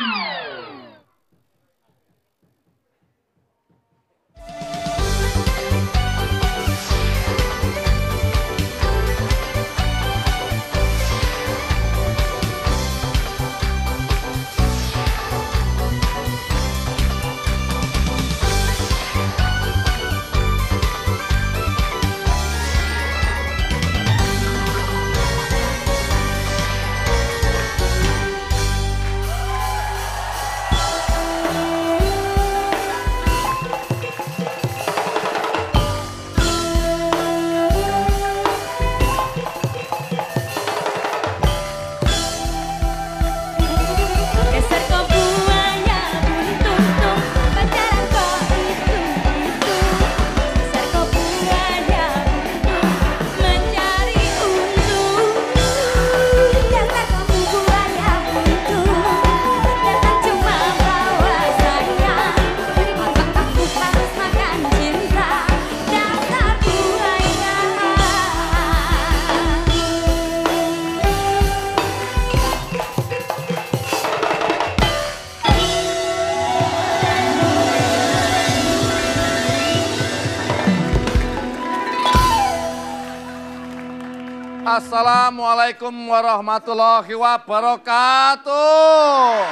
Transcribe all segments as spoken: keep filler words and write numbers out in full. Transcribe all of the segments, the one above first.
Assalamualaikum warahmatullahi wabarakatuh.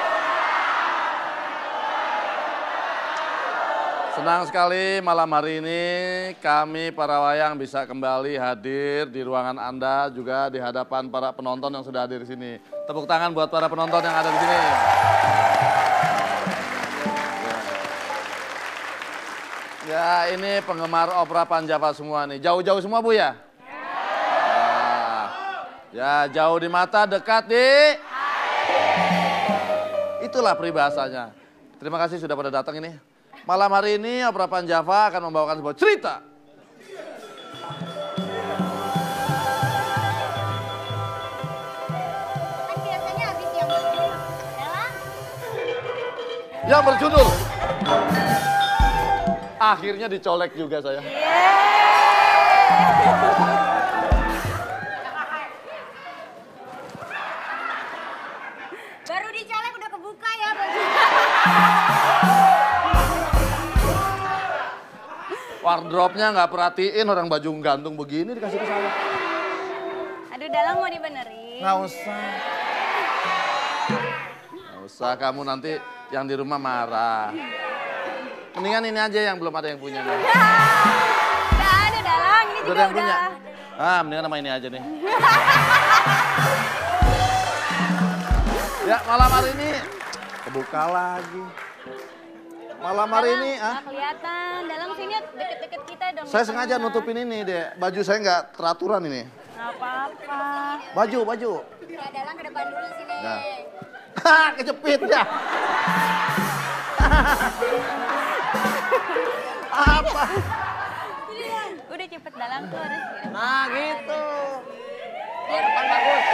Senang sekali malam hari ini kami para wayang bisa kembali hadir di ruangan Anda, juga di hadapan para penonton yang sudah hadir di sini. Tepuk tangan buat para penonton yang ada di sini. Ya, ini penggemar opera Panjava semua nih. Jauh-jauh semua Bu ya? Ya, jauh di mata, dekat di hati. Itulah peribahasanya. Terima kasih sudah pada datang ini. Malam hari ini Opera Panjava akan membawakan sebuah cerita. Kan biasanya habis yang berjudul. Yang berjudul. Akhirnya dicolek juga saya. Baru dicolek udah kebuka ya baju. Wardrobe-nya nggak perhatiin, orang baju gantung begini dikasih ke saya. Aduh, Dalang mau dibenerin. Nggak usah. Nggak usah, kamu nanti yang di rumah marah. Mendingan ini aja yang belum ada yang punya. Nggak ada Dalang, ini Udah juga ada yang udah. punya? Ah, mendingan sama ini aja nih. Ya, malam hari ini kebuka lagi. Malam hari Dalang, ini, ah. nggak kelihatan. Dalang sini deket-deket kita dong. Saya sengaja nutupin ini deh. Baju saya nggak teraturan ini. Nggak apa-apa. Baju, baju. Ya, Dalang ke depan dulu sini. Ya. Hah, kejepit ya. Apa? Udah cepet Dalang tuh harus. Nah, gitu. Biar Depan bagus.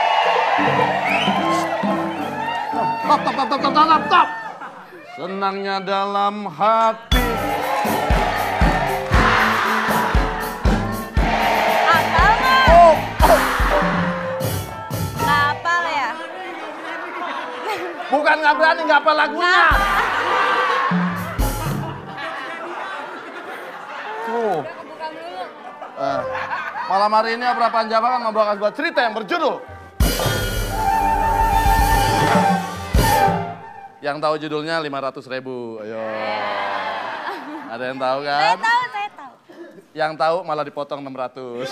Top, top, top, top, top, top, top. Senangnya dalam hati. Hafal nggak? Oh, oh. Nggak hafal ya? Bukan nggak berani, nggak apa lagunya. Tuh. Buka dulu. Eh, malam hari ini Opera Panjava akan membawakan sebuah cerita yang berjudul. Yang tahu judulnya lima ratus ribu. Ayo. Ada yang tahu kan? Saya tahu, saya tahu. Yang tahu malah dipotong enam ratus.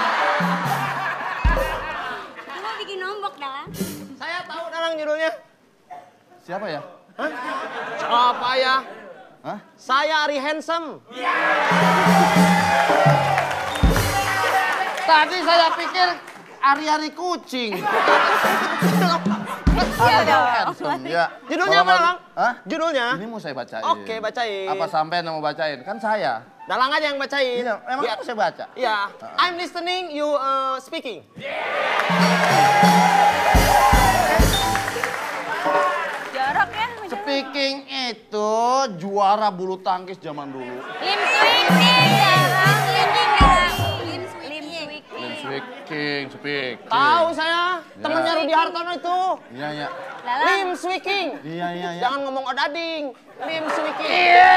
Kamu bikin nombok Dalang. Saya tahu Dalang judulnya. Siapa ya? Hah? Apa ya? Hah? Saya Ari Handsome. Tadi saya pikir ari-ari kucing. Iya dong. Handsome, ya. Judulnya apa, Dalang? Hah? Judulnya? Ini mau saya bacain. Oke, bacain. Apa sampean yang mau bacain? Kan saya. Dalang aja yang bacain. Iya, emang Ya. aku saya baca. Iya. I'm listening, you uh, speaking. Jorok ya. Speaking itu juara bulu tangkis zaman dulu. Lim Swicking Dalang. Lim Dalang. Lim Swicking. Lim Swicking. speaking, speaking. Tahu saya, Ya. temennya Rudi Hartono itu. Iya, iya. Lalang. Lim speaking. Iya, iya, iya. Jangan ngomong odading. Lim speaking.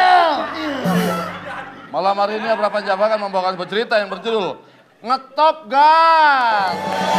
Malam hari ini Abra Panjava akan membawakan sebuah cerita yang berjudul Ngetop Gun.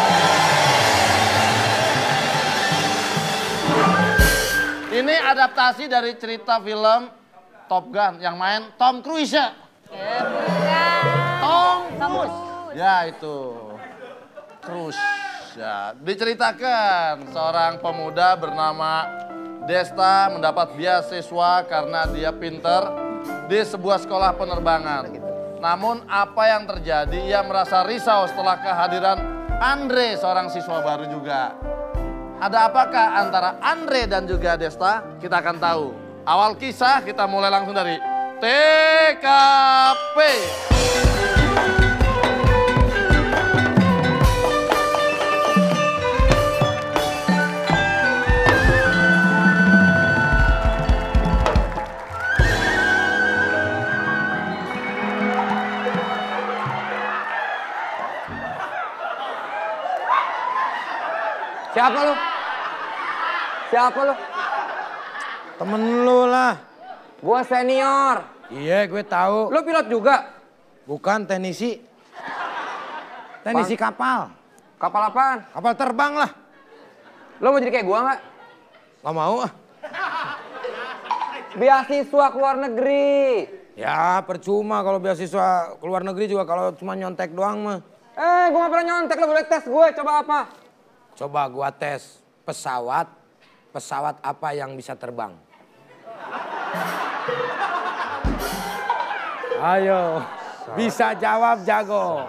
Ini adaptasi dari cerita film Top Gun yang main Tom Cruise. Ya, bukan. Tom Tom Cruise. Cruise. Ya itu Cruise. Ya, diceritakan seorang pemuda bernama Desta mendapat beasiswa karena dia pinter di sebuah sekolah penerbangan. Namun apa yang terjadi, ia merasa risau setelah kehadiran Andre, seorang siswa baru juga. Ada apakah antara Andre dan juga Desta? Kita akan tahu. Awal kisah kita mulai langsung dari T K P. Siapa lu? Siapa lu? Temen lu lah. Gua senior. Iya, gue tahu. Lu pilot juga? Bukan teknisi. Teknisi kapal. Kapal apaan? Kapal terbang lah. Lu mau jadi kayak gua nggak? Gak mau ah. Beasiswa ke luar negeri. Ya percuma kalau beasiswa ke luar negeri juga kalau cuma nyontek doang mah. Eh, gua nggak pernah nyontek. Lu boleh tes gue. Coba apa? Coba gua tes pesawat. Pesawat apa yang bisa terbang? Ayo, bisa jawab jago.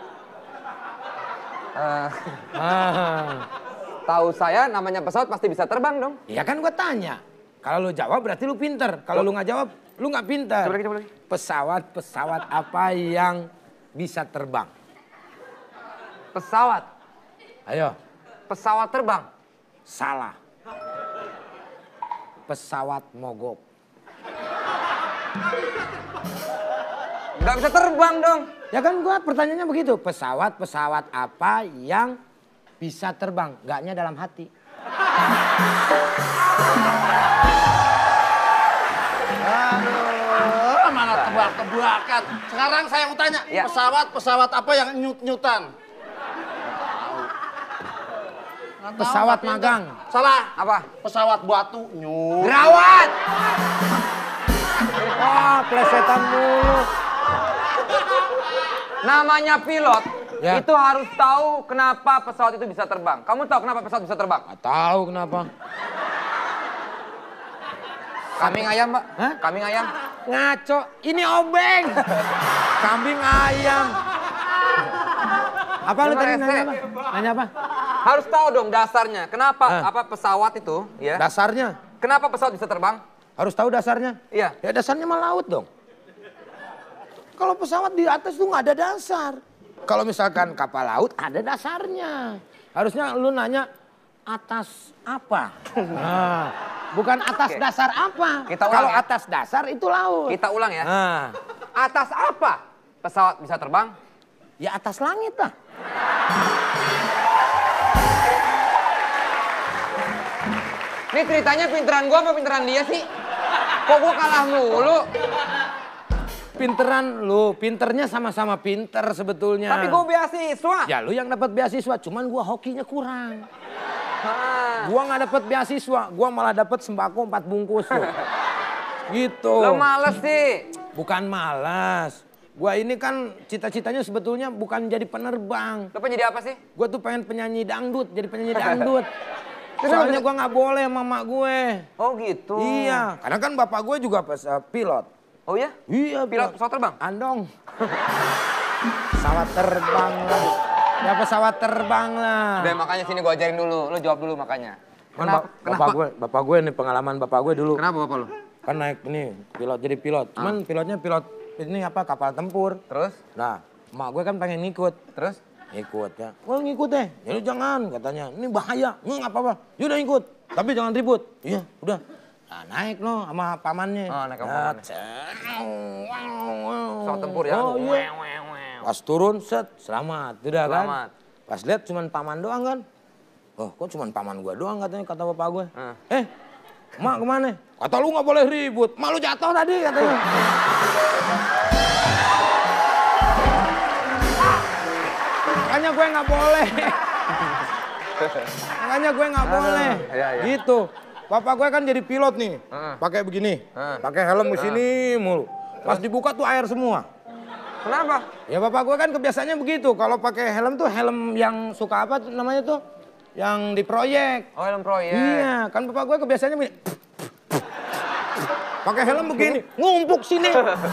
Eh, Ah. tahu saya namanya pesawat pasti bisa terbang dong. Ya kan gua tanya. Kalau lu jawab berarti lu pinter. Kalau lu nggak jawab, lu nggak pinter. Coba lagi, coba lagi. Pesawat-pesawat apa yang bisa terbang? Pesawat. Ayo, Pesawat terbang. salah. Pesawat mogok. Nggak bisa terbang dong. Ya kan gua pertanyaannya begitu. Pesawat-pesawat apa yang bisa terbang? Gaknya dalam hati. Aduh, mana tebak-tebakan. Sekarang saya mau tanya, Ya. pesawat-pesawat apa yang nyut-nyutan? Nggak tahu, Pesawat nggak pinter. magang. Salah. Apa? Pesawat batu nyut. Gerawat. Wah, plesetan mulu. Namanya pilot. Ya. Itu harus tahu kenapa pesawat itu bisa terbang. Kamu tahu kenapa pesawat bisa terbang? Gak tahu kenapa. Kambing ayam, Mbak. Hah? Kambing ayam. Ngaco, ini obeng. Kambing ayam. Apa lu Dengar tadi S T. nanya apa? Nanya apa? Harus tahu dong dasarnya. Kenapa Hah? apa pesawat itu, ya? Dasarnya. Kenapa pesawat bisa terbang? Harus tahu dasarnya. Iya. Ya dasarnya mah laut dong. Kalau pesawat di atas tuh nggak ada dasar. Kalau misalkan kapal laut ada dasarnya. Harusnya lu nanya atas apa? Nah, bukan atas Oke. dasar apa. Kita ulang Kalau ya. atas dasar itu laut. Kita ulang ya. Nah, Atas apa pesawat bisa terbang? ya atas langit lah. Ini ceritanya pinteran gua apa pinteran dia sih? Kok gua kalah mulu? Pinteran lu, pinternya sama-sama pinter sebetulnya. Tapi gua beasiswa. Ya lu yang dapat beasiswa, cuman gua hokinya kurang. Ah. Gua nggak dapat beasiswa, gua malah dapat sembako empat bungkus tuh. Gitu. Lo males sih. Bukan malas. Gua ini kan cita-citanya sebetulnya bukan jadi penerbang. Lo pengen jadi apa sih? Gua tuh pengen penyanyi dangdut, jadi penyanyi dangdut. Terus Soalnya apa? gua nggak boleh sama mak gue. Oh gitu. Iya, karena kan bapak gue juga pes- eh, pilot. Oh ya? Iya, Pilot pesawat terbang? Andong. Pesawat terbang lah. Ya pesawat terbang lah. Udah makanya sini gua ajarin dulu. Lo jawab dulu makanya. Kan Kenapa? ba- Kenapa? bapak gue, bapak gue nih pengalaman bapak gue dulu. Kenapa bapak lo? Kan naik nih pilot jadi pilot. Cuman pilotnya pilot ini apa kapal tempur. Terus? Nah, emak gue kan pengen ngikut. Terus? Ngikut ya. Wah ngikut deh. Ya lu jangan katanya. Ini bahaya. Nggak apa-apa. Yaudah ikut. Tapi jangan ribut. Iya udah. Nah naik no sama pamannya. Oh, naik sama Ya, pamannya. cet. Pesawat tempur ya? Oh iya. Pas turun set selamat. Udah kan. Selamat. Pas lihat cuman paman doang kan. Oh, kok cuman paman gua doang katanya kata bapak gue. Ah. Eh, mak kemana? Kata lu nggak boleh ribut. Mak lu jatuh tadi katanya. Makanya gue nggak boleh. Makanya gue nggak boleh. Iya, iya. Gitu. Bapak gue kan jadi pilot nih. Ah. Pakai begini. Ah. Pakai helm di sini mulu. Pas dibuka tuh air semua. Kenapa? Ya bapak gue kan kebiasaannya begitu. Kalau pakai helm tuh helm yang suka apa tuh namanya tuh? Yang di proyek. Oh, helm proyek. Iya, kan bapak gue kebiasaannya begini. Pakai helm begini, ngumpuk sini.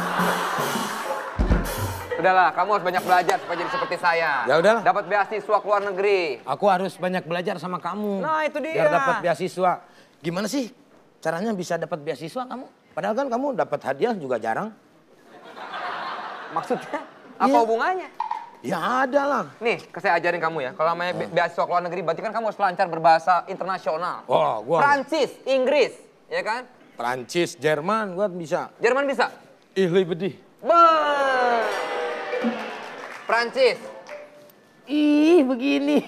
Udahlah, kamu harus banyak belajar supaya jadi seperti saya. Ya udahlah. Dapat beasiswa ke luar negeri. Aku harus banyak belajar sama kamu. Nah, itu dia. Biar dapat beasiswa. Gimana sih caranya bisa dapat beasiswa kamu? Padahal kan kamu dapat hadiah juga jarang. Maksudnya? Apa Iya. hubungannya? Ya ada lah. Nih, saya ajarin kamu ya. Kalau namanya be- beasiswa ke luar negeri, berarti kan kamu harus lancar berbahasa internasional. Oh, gua Prancis, Inggris, ya kan? Prancis, Jerman, gua bisa. Jerman bisa? Ih, bedih. Ber. Prancis. Ih, begini.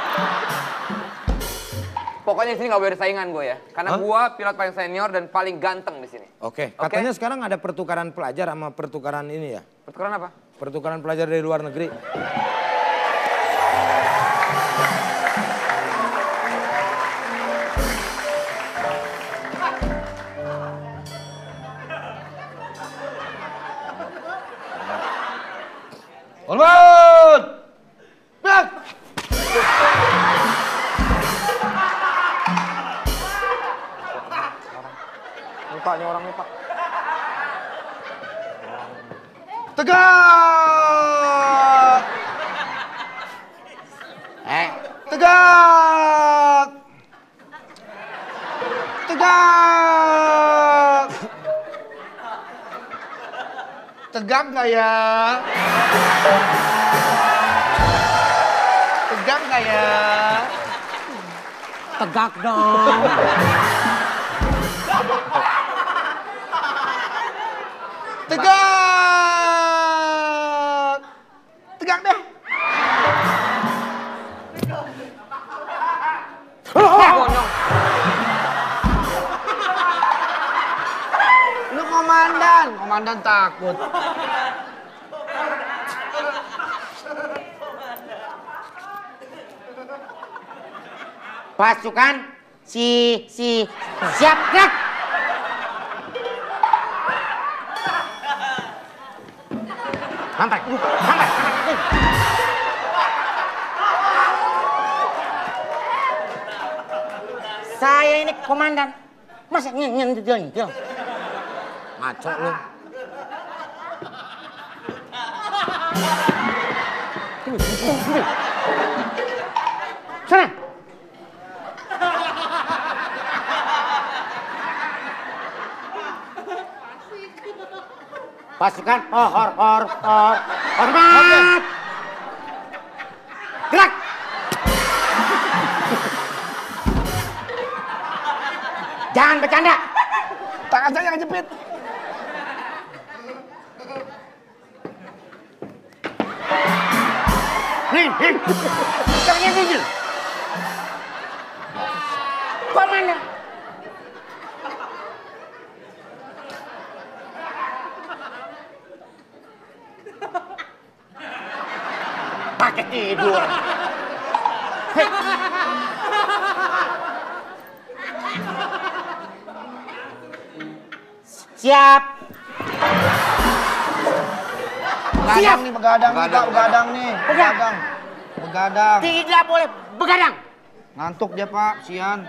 Pokoknya di sini nggak boleh ada saingan gue ya. Karena Hah? gue pilot paling senior dan paling ganteng di sini. Oke, Oke. katanya sekarang ada pertukaran pelajar sama pertukaran ini ya. Pertukaran apa? Pertukaran pelajar dari luar negeri. Hormat! Bang! Lupanya orangnya pak. Tegak! Eh, Tegak! Tegak! Tegak nggak ya? Tegak nggak ya? tegak dong. Tegak! Tegak deh! Bonyong. Lu komandan, komandan takut. Pasukan si si siap gerak. Sampai, sampai. Saya ini komandan. Masa nyen nyen nyen. Ngaco lu. Sana. Pasukan oh hor hor hor hormat. Gerak. Jangan bercanda. Tangan saya yang jepit. Nih, nih. Tangannya jujur. Komandan. Pakai tidur. Hei. Siap. Begadang nih, begadang nih, Kak, begadang nih. Begadang. Begadang. Begadang. Tidak boleh begadang. Ngantuk dia, Pak, sian.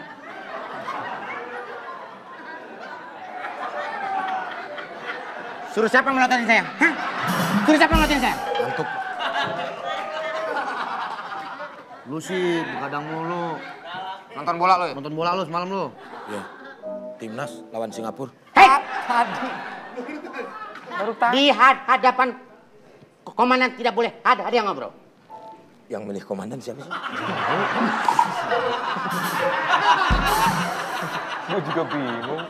Suruh siapa yang melototin saya? Hah? Suruh siapa yang melototin saya? Ngantuk. Lu sih begadang mulu. Nonton bola lo ya? Nonton bola lu semalam lu. Ya, timnas lawan Singapura. Hei! Baru tahu. Di had- hadapan komandan tidak boleh ada ada yang ngobrol. Yang milih komandan siapa sih? Gue juga bingung.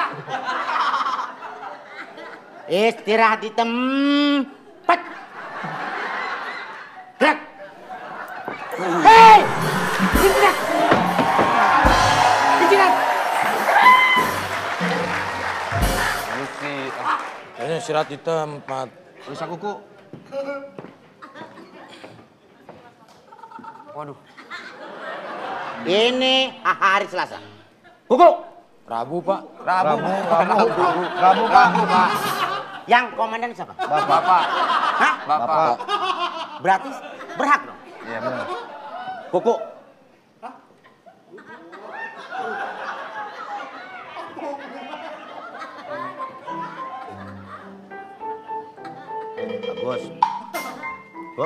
Istirahat di tempat. Gerak. Hei! Istirahat! Istirahat! Lucy. Kayaknya istirahat di tempat. Bisa kuku. Waduh. Ini hari Selasa. Kuku! Rabu, Pak. Rabu. Rabu, Rabu, Rabu, Rabu, Pak. Yang komandan siapa? Bapak. Hah? Bapak. Berarti berhak dong? Iya benar. Kuku. Bagus. Bu.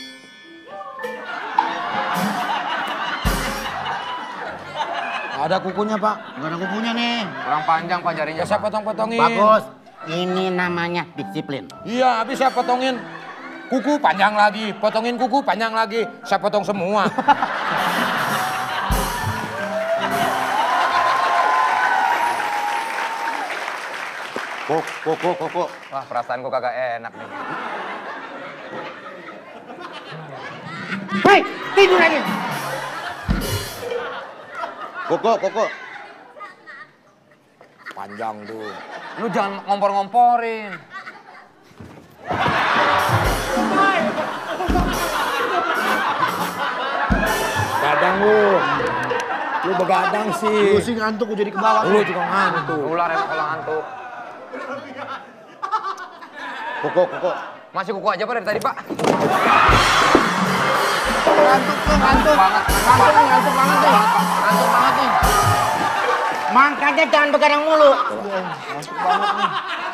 Ada kukunya, Pak. Nggak ada kukunya nih. Kurang panjang pak jarinya. Ya, saya Pak. potong-potongin. Bagus. Ini namanya disiplin. Iya, habis saya potongin kuku panjang lagi, potongin kuku panjang lagi, saya potong semua. Kuk, kuku, kuku. Wah perasaanku kagak enak nih. Hei, tidur lagi. Kuku, kuku. Panjang tuh. Lu jangan ngompor-ngomporin. Gadang lu. Lu begadang sih. Lu sih ngantuk gua jadi ke bawah. Lu juga ngantuk. Ular emang kalau ngantuk. Kuku, kuku. Masih kuku aja pak dari tadi pak. Ngantuk tuh, ngantuk. Banget. Ngantuk nih, ngantuk banget nih. Ngantuk banget nih. Makanya jangan begadang mulu. Ngantuk banget nih.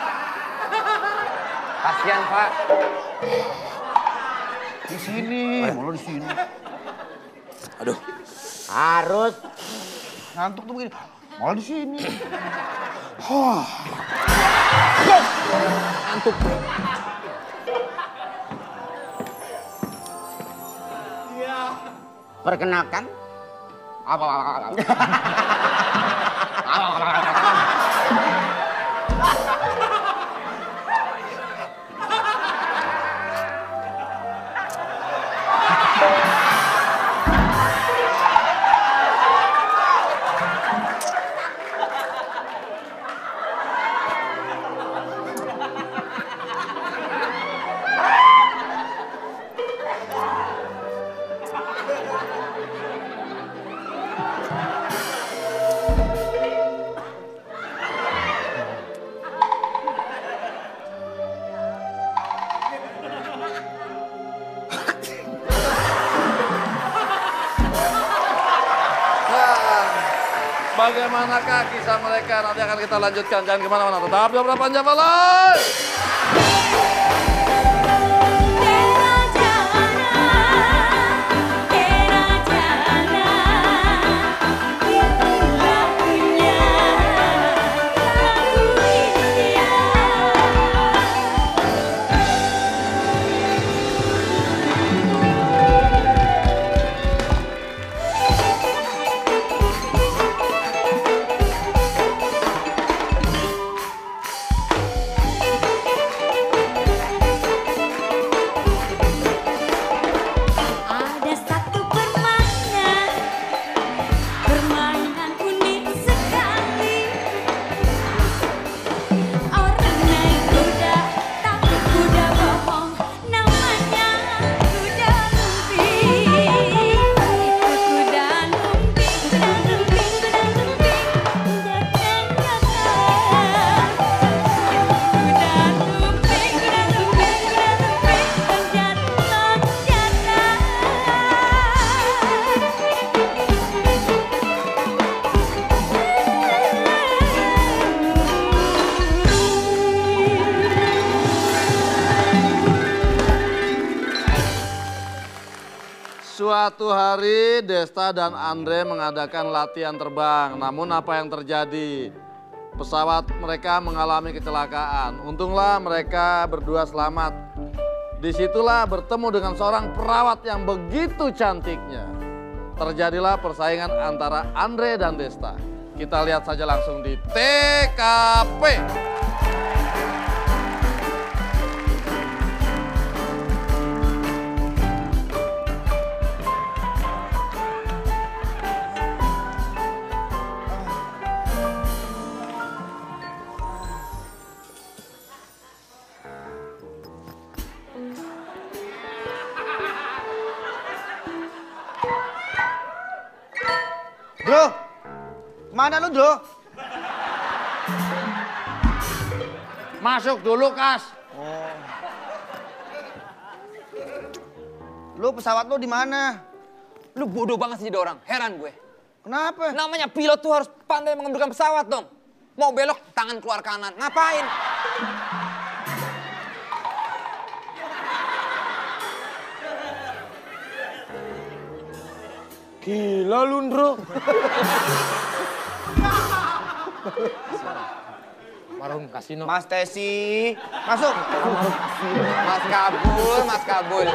Kasian pak. Di sini, mulu di sini. Aduh. Harus Ngantuk tuh begini. Malah di sini. Ngantuk. perkenalkan. Apa? Bagaimanakah kisah mereka nanti akan kita lanjutkan. Jangan kemana-mana, tetap di Obrolan Panjang Live. Suatu hari Desta dan Andre mengadakan latihan terbang. Namun apa yang terjadi? Pesawat mereka mengalami kecelakaan. Untunglah mereka berdua selamat. Disitulah bertemu dengan seorang perawat yang begitu cantiknya. Terjadilah persaingan antara Andre dan Desta. Kita lihat saja langsung di T K P. Mana lu, Bro? Masuk dulu, Kas. Oh. Lu pesawat lu di mana? Lu bodoh banget sih jadi orang, heran gue. Kenapa? Namanya pilot tuh harus pandai mengemudikan pesawat dong. Mau belok, tangan keluar kanan. Ngapain? Gila lu, Ndro. Warung kasino. Mas Tesi, masuk. Mas Kabul, Mas Kabul.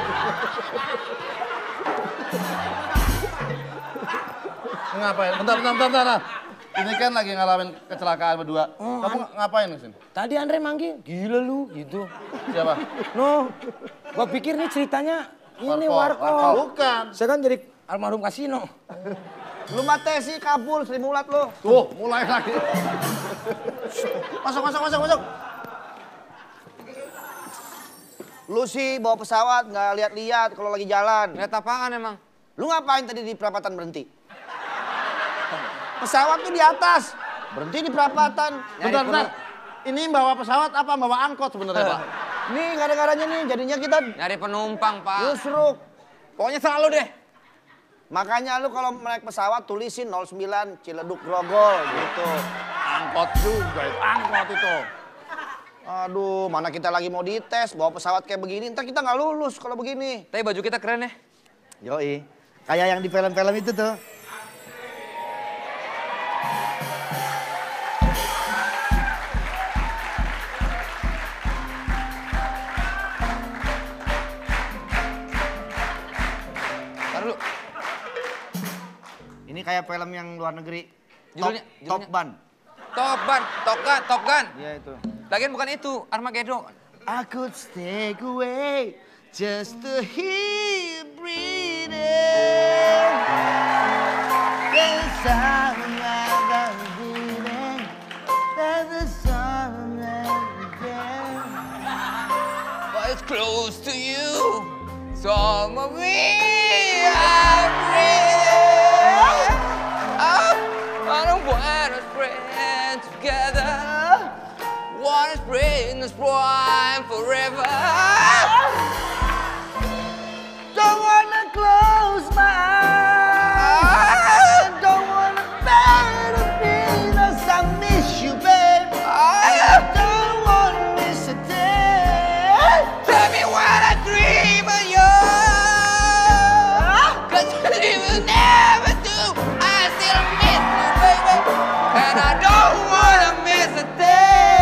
Ngapain? Bentar, bentar, bentar, bentar. Ini kan lagi ngalamin kecelakaan berdua. Kamu ngapain di sini? Tadi Andre manggil, gila lu gitu. Siapa? No, gua pikir nih ceritanya ini Warkop. warkop. Bukan. Saya kan jadi almarhum kasino. Lu Mas Tesi, Kabul, Sri Mulat lu. Tuh, mulai lagi. Masuk, masuk, masuk, masuk. Lu sih bawa pesawat nggak lihat-lihat kalau lagi jalan. Lihat apaan emang? Lu ngapain tadi di perapatan berhenti? Pesawat tuh di atas, berhenti di perapatan. Bentar, bentar. Ini bawa pesawat apa bawa angkot sebenarnya, Pak? Nih gara-garanya nih, jadinya kita Nyari penumpang, Pak. justru. Pokoknya selalu deh. Makanya lu kalau naik pesawat tulisin nol sembilan Ciledug Grogol gitu. Angkot juga itu, angkot itu. Aduh, mana kita lagi mau dites, bawa pesawat kayak begini, ntar kita nggak lulus kalau begini. Tapi baju kita keren ya. Yoi, kayak yang di film-film itu tuh. Taruh dulu. Ini kayak film yang luar negeri. Judulnya- Top, Top judulnya? Gun. Top Gun, Top Gun, Top Gun. Iya itu. Lagian bukan itu, Armageddon. I could stay away just to hear you breathing. There's something about breathing. There's something there. But it's close to you. Some of me are breathing. Oh, I don't want us friends together. Want us friends prime forever. Don't wanna close my eyes. Don't wanna bear the feelings. I miss you, babe. I don't wanna miss a day. Tell me what I dream of you. Cause you will never do. I still miss you, baby. And I don't wanna miss a day.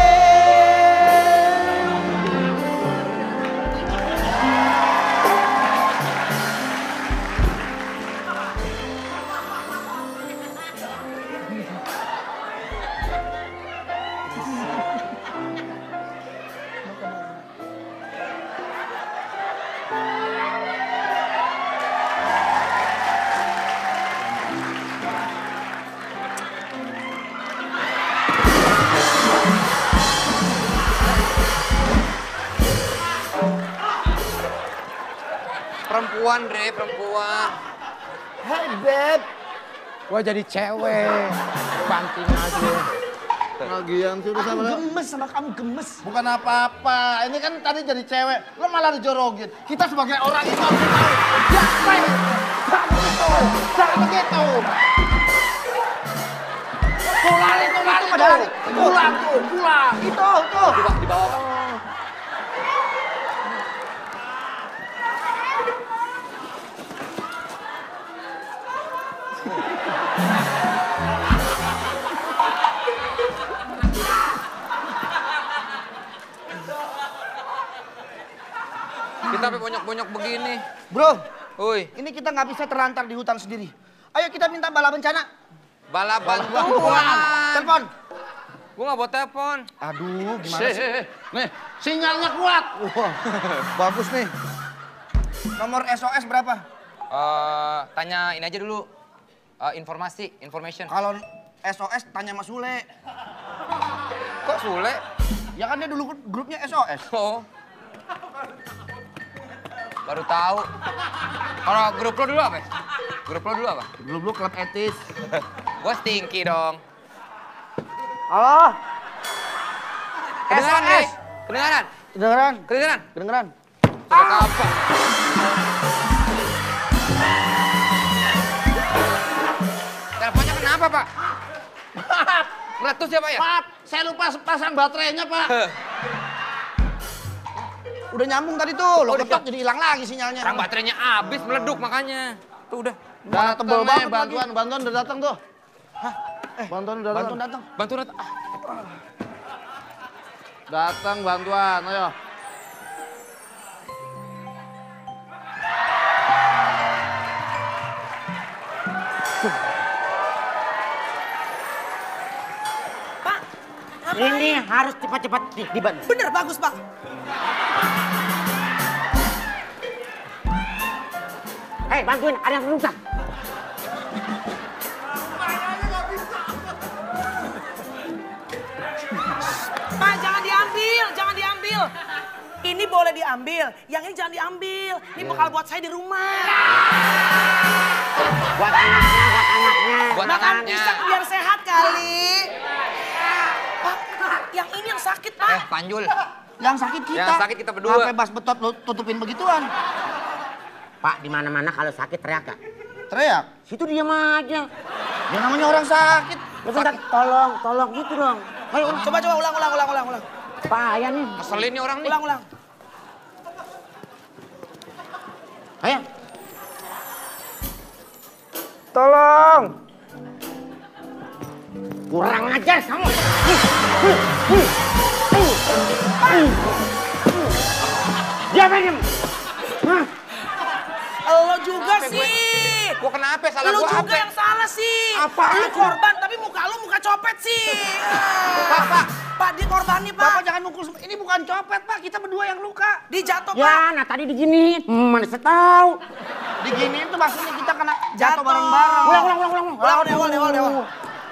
Perempuan, Dre, perempuan. Hey, babe. Gua jadi cewek. Banting aja. Lagian sih udah sama. Gemes sama kamu, gemes. Bukan apa-apa. Ini kan tadi jadi cewek, lo malah dijorogin. Kita sebagai orang itu harus tahu. Jangan, jangan begitu, jangan begitu. Pulang itu, lari itu. Pulang tuh, pulang. Itu, tuh. Di bawah, di bawah, Pak. Kita sampai bonyok-bonyok begini. Bro, Woi, ini kita nggak bisa terlantar di hutan sendiri. Ayo kita minta bala bencana. bala bantuan. Telepon. Gua nggak bawa telepon. Aduh, gimana Sih, sih? nih, sinyalnya kuat. Wah, bagus nih. Nomor S O S berapa? Eh, tanya ini aja dulu. Eh, informasi, information. Kalau S O S tanya Mas Sule. Kok Sule? Ya kan dia dulu grupnya S O S. Oh. Baru tahu. Kalau grup lo dulu apa? Grup lo dulu apa? Dulu klub etis. Gua Stinky dong. Halo. Kedengeran, guys. Kedengeran. Kedengeran? Kedengeran. Kedengeran? Ah. Apa? Teleponnya kenapa, Pak? Meletus ya, Pak ya? Pak, saya lupa pasang baterainya, Pak. Udah nyambung tadi tuh, lo ketok jadi hilang lagi sinyalnya. Orang baterainya habis meleduk makanya. Tuh udah. Mana tebel tebel banget banget bantuan, bantuan udah datang tuh. Hah? Eh, bantuan udah datang. Bantuan datang. Bantu datang. Ah. Datang bantuan, ayo. Pak, Ini harus cepat-cepat di- dibantu. bener bagus Pak. Hei, bantuin, ada yang rusak. Pak, jangan diambil, jangan diambil. Ini boleh diambil, yang ini jangan diambil. Ini bekal buat saya di rumah. Buat anaknya, buat anaknya. Buat Makan anaknya. pisang biar sehat kali. Pak, yang ini yang sakit, Pak. Eh, Panjul. Yang sakit kita. Yang sakit kita berdua. Sampai bas betot lo tutupin begituan. Pak, di mana-mana kalau sakit teriak ya? Teriak? Situ diam aja. Ya namanya orang sakit. Lu bentar, tolong, tolong gitu dong. Ayo, Coba, coba, ulang, ulang, ulang, ulang, ulang. payah nih. Ngeselin nih orang nih. Ulang, ulang. Ayo. Tolong. Kurang ajar kamu. Diam, diam. Hah? Lo juga Kenapa sih. gue? Gua kenapa? Salah Lu gua juga apa? yang salah sih. Apaan Lu itu? korban, tapi muka lu muka copet sih. Pak, Pak. Pak, dia korban nih, Pak. Bapak jangan mukul. sem- Ini bukan copet, Pak. Kita berdua yang luka. Dia jatuh, Pak. Ya, nah tadi diginiin. Hmm, mana saya tahu. Diginiin tuh maksudnya kita kena jatuh Jatuh. bareng-bareng. Ulang, ulang, ulang, ulang. Ulang, dari awal, dari awal, dari awal.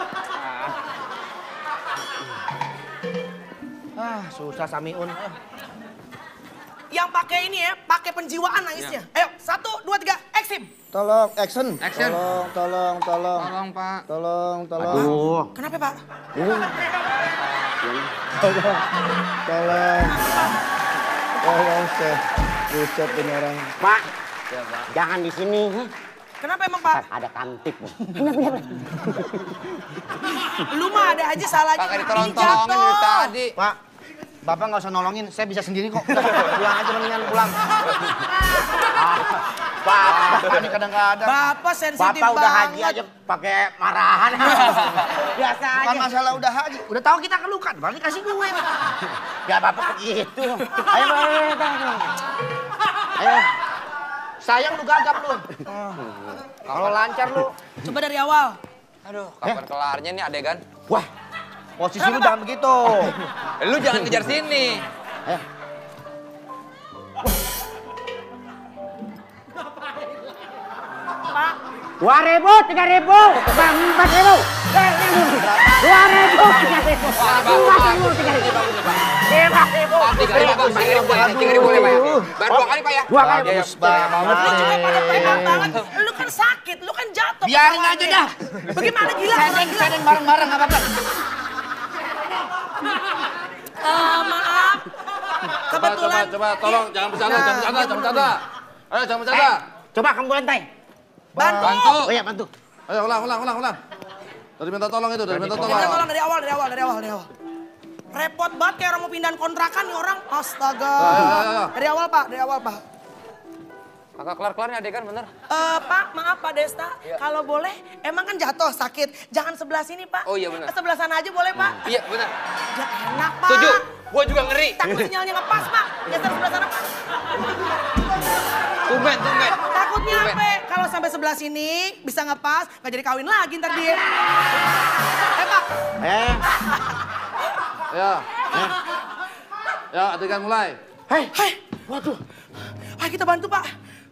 Ah, susah Samiun. Yang pakai ini ya, pakai penjiwaan nangisnya. Ayo, satu, dua, tiga, eksim. Tolong, action. Action. Tolong, tolong, tolong. Tolong, Pak. Tolong, tolong. Aduh. Kenapa, Pak? Tolong. Tolong. Tolong, saya. Buset ini orang. Pak, jangan di sini. Kenapa emang, Pak? Ada kantik. Lu mah ada aja salahnya. Pakai Ini ditolong-tolongin jatuh. dari tadi. Pak, Bapak nggak usah nolongin. Saya bisa sendiri kok. Udah, pulang aja mendingan pulang. Ah, Pak, ini kadang-kadang. Bapak sensitif Bapak udah haji banget. aja pakai marahan. Biasa aja. Bukan masalah udah haji. Udah tahu kita kelukan, berarti kasih duit. Ya Bapak begitu. Ayo, ayo, ayo, ayo. Ayo. Sayang lu gagap lu. Kalau lancar lu. Coba dari awal. Aduh, kapan kelarnya nih adegan? Wah, posisi lu jangan begitu. Lu jangan kejar sini. Ayo. Pak, Dua ribu, tiga ribu, empat ribu, dua ribu, tiga ribu, empat ribu, tiga ribu, lima ribu, Tiga ribu, Pak. Tiga ribu, Pak. Tiga ribu boleh, Pak ya? Baru dua kali, Pak ya? dua kali. Iya, banget. lu juga pada pegang banget. Lu kan sakit, lu kan jatuh. Biarin kepalanya. aja dah. Bagaimana gila? Orang gila. Sedeng bareng-bareng nggak apa-apa. Eh, maaf. Coba, coba, Kebetulan. coba, tolong jangan bercanda, jangan bercanda, jangan bercanda. Ayo, jangan bercanda. Coba kamu lantai. Bantu. Bantu. Oh iya bantu. Ayo, ulang, ulang, ulang, ulang. Dari minta tolong itu, dari minta Minta tolong. tolong dari awal, dari awal, dari awal, dari awal. Repot banget kayak orang mau pindahan kontrakan nih orang. Astaga. Ayo, ayo, ayo. Dari awal, Pak, dari awal, Pak. Kagak kelar-kelar nih adegan, bener. Eh, Pak, maaf Pak Desta. Kalau boleh, emang kan jatuh sakit. Jangan sebelah sini, Pak. Oh, iya, benar. Sebelah sana aja boleh, Pak. Iya, bener. Ya enak, Pak. Setuju. Gua juga ngeri. Takut sinyalnya ngepas, Pak. Geser sebelah sana, Pak. Tumben, tumben. Takutnya Tumben. apa? Kalau sampai sebelah sini bisa ngepas, nggak jadi kawin lagi ntar dia. Eh, Pak. Eh, Ya. Ya, adegan mulai. hei, Hai, waduh. ayo kita bantu, Pak.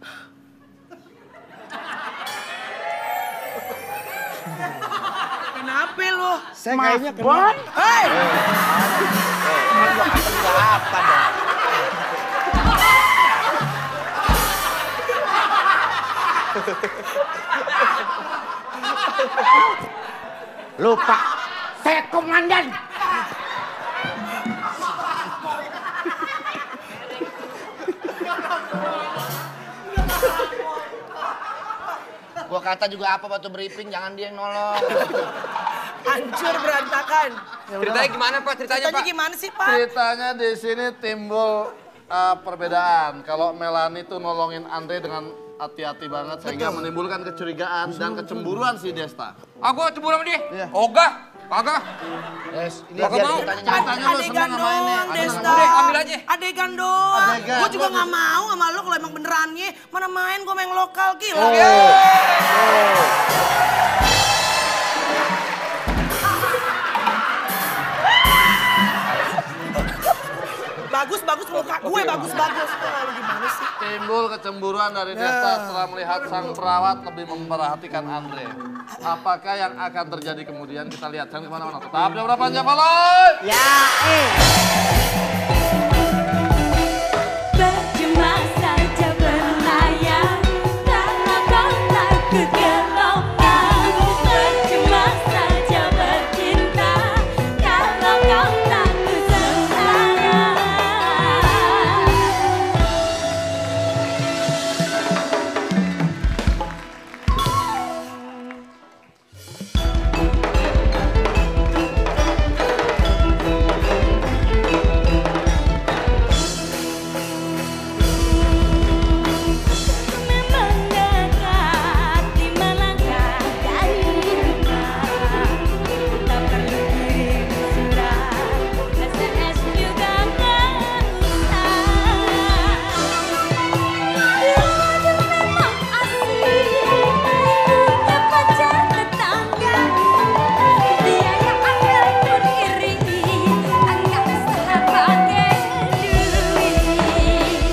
Kenapa lo? Saya kayaknya kena. Hei! Apa dong? Lupa. Saya komandan. Gua kata juga apa waktu briefing, jangan dia yang nolong. Hancur berantakan. Ceritanya gimana Pak? Ceritanya, Ceritanya Pak? gimana sih Pak? Ceritanya di sini timbul uh, perbedaan. Kalau Melani tuh nolongin Andre dengan hati-hati banget sehingga menimbulkan kecurigaan dan kecemburuan si Desta. Aku cemburu sama dia? Iya. Ogah, kagak. Yes, ini Kagak biar mau. ceritanya Ceritanya lu Adegan seneng sama ini. doang, Desta. Udah, ambil aja. Adegan doang. Adegan. Gue juga gak mau sama lo kalau emang benerannya. Mana main gue main lokal, gila. Bagus, bagus muka gue, bagus-bagus. Oh, gimana sih? Timbul kecemburuan dari Desta setelah melihat sang perawat lebih memperhatikan Andre. Apakah yang akan terjadi kemudian? Kita lihat, jangan kemana-mana. Tetap di Obrolan Japaloy! Ya, eh. Percuma saja berlayar kalau kau takut gelombang. Percuma saja bercinta kalau kau takut sengsara. Memang dekat di melangkah dari rumah. Tak perlu kirim surat, S M S juga nggak usah. Dia memang asik punya pacar tetangga. Dia yang ada beriringi, anggap sahabatnya duit.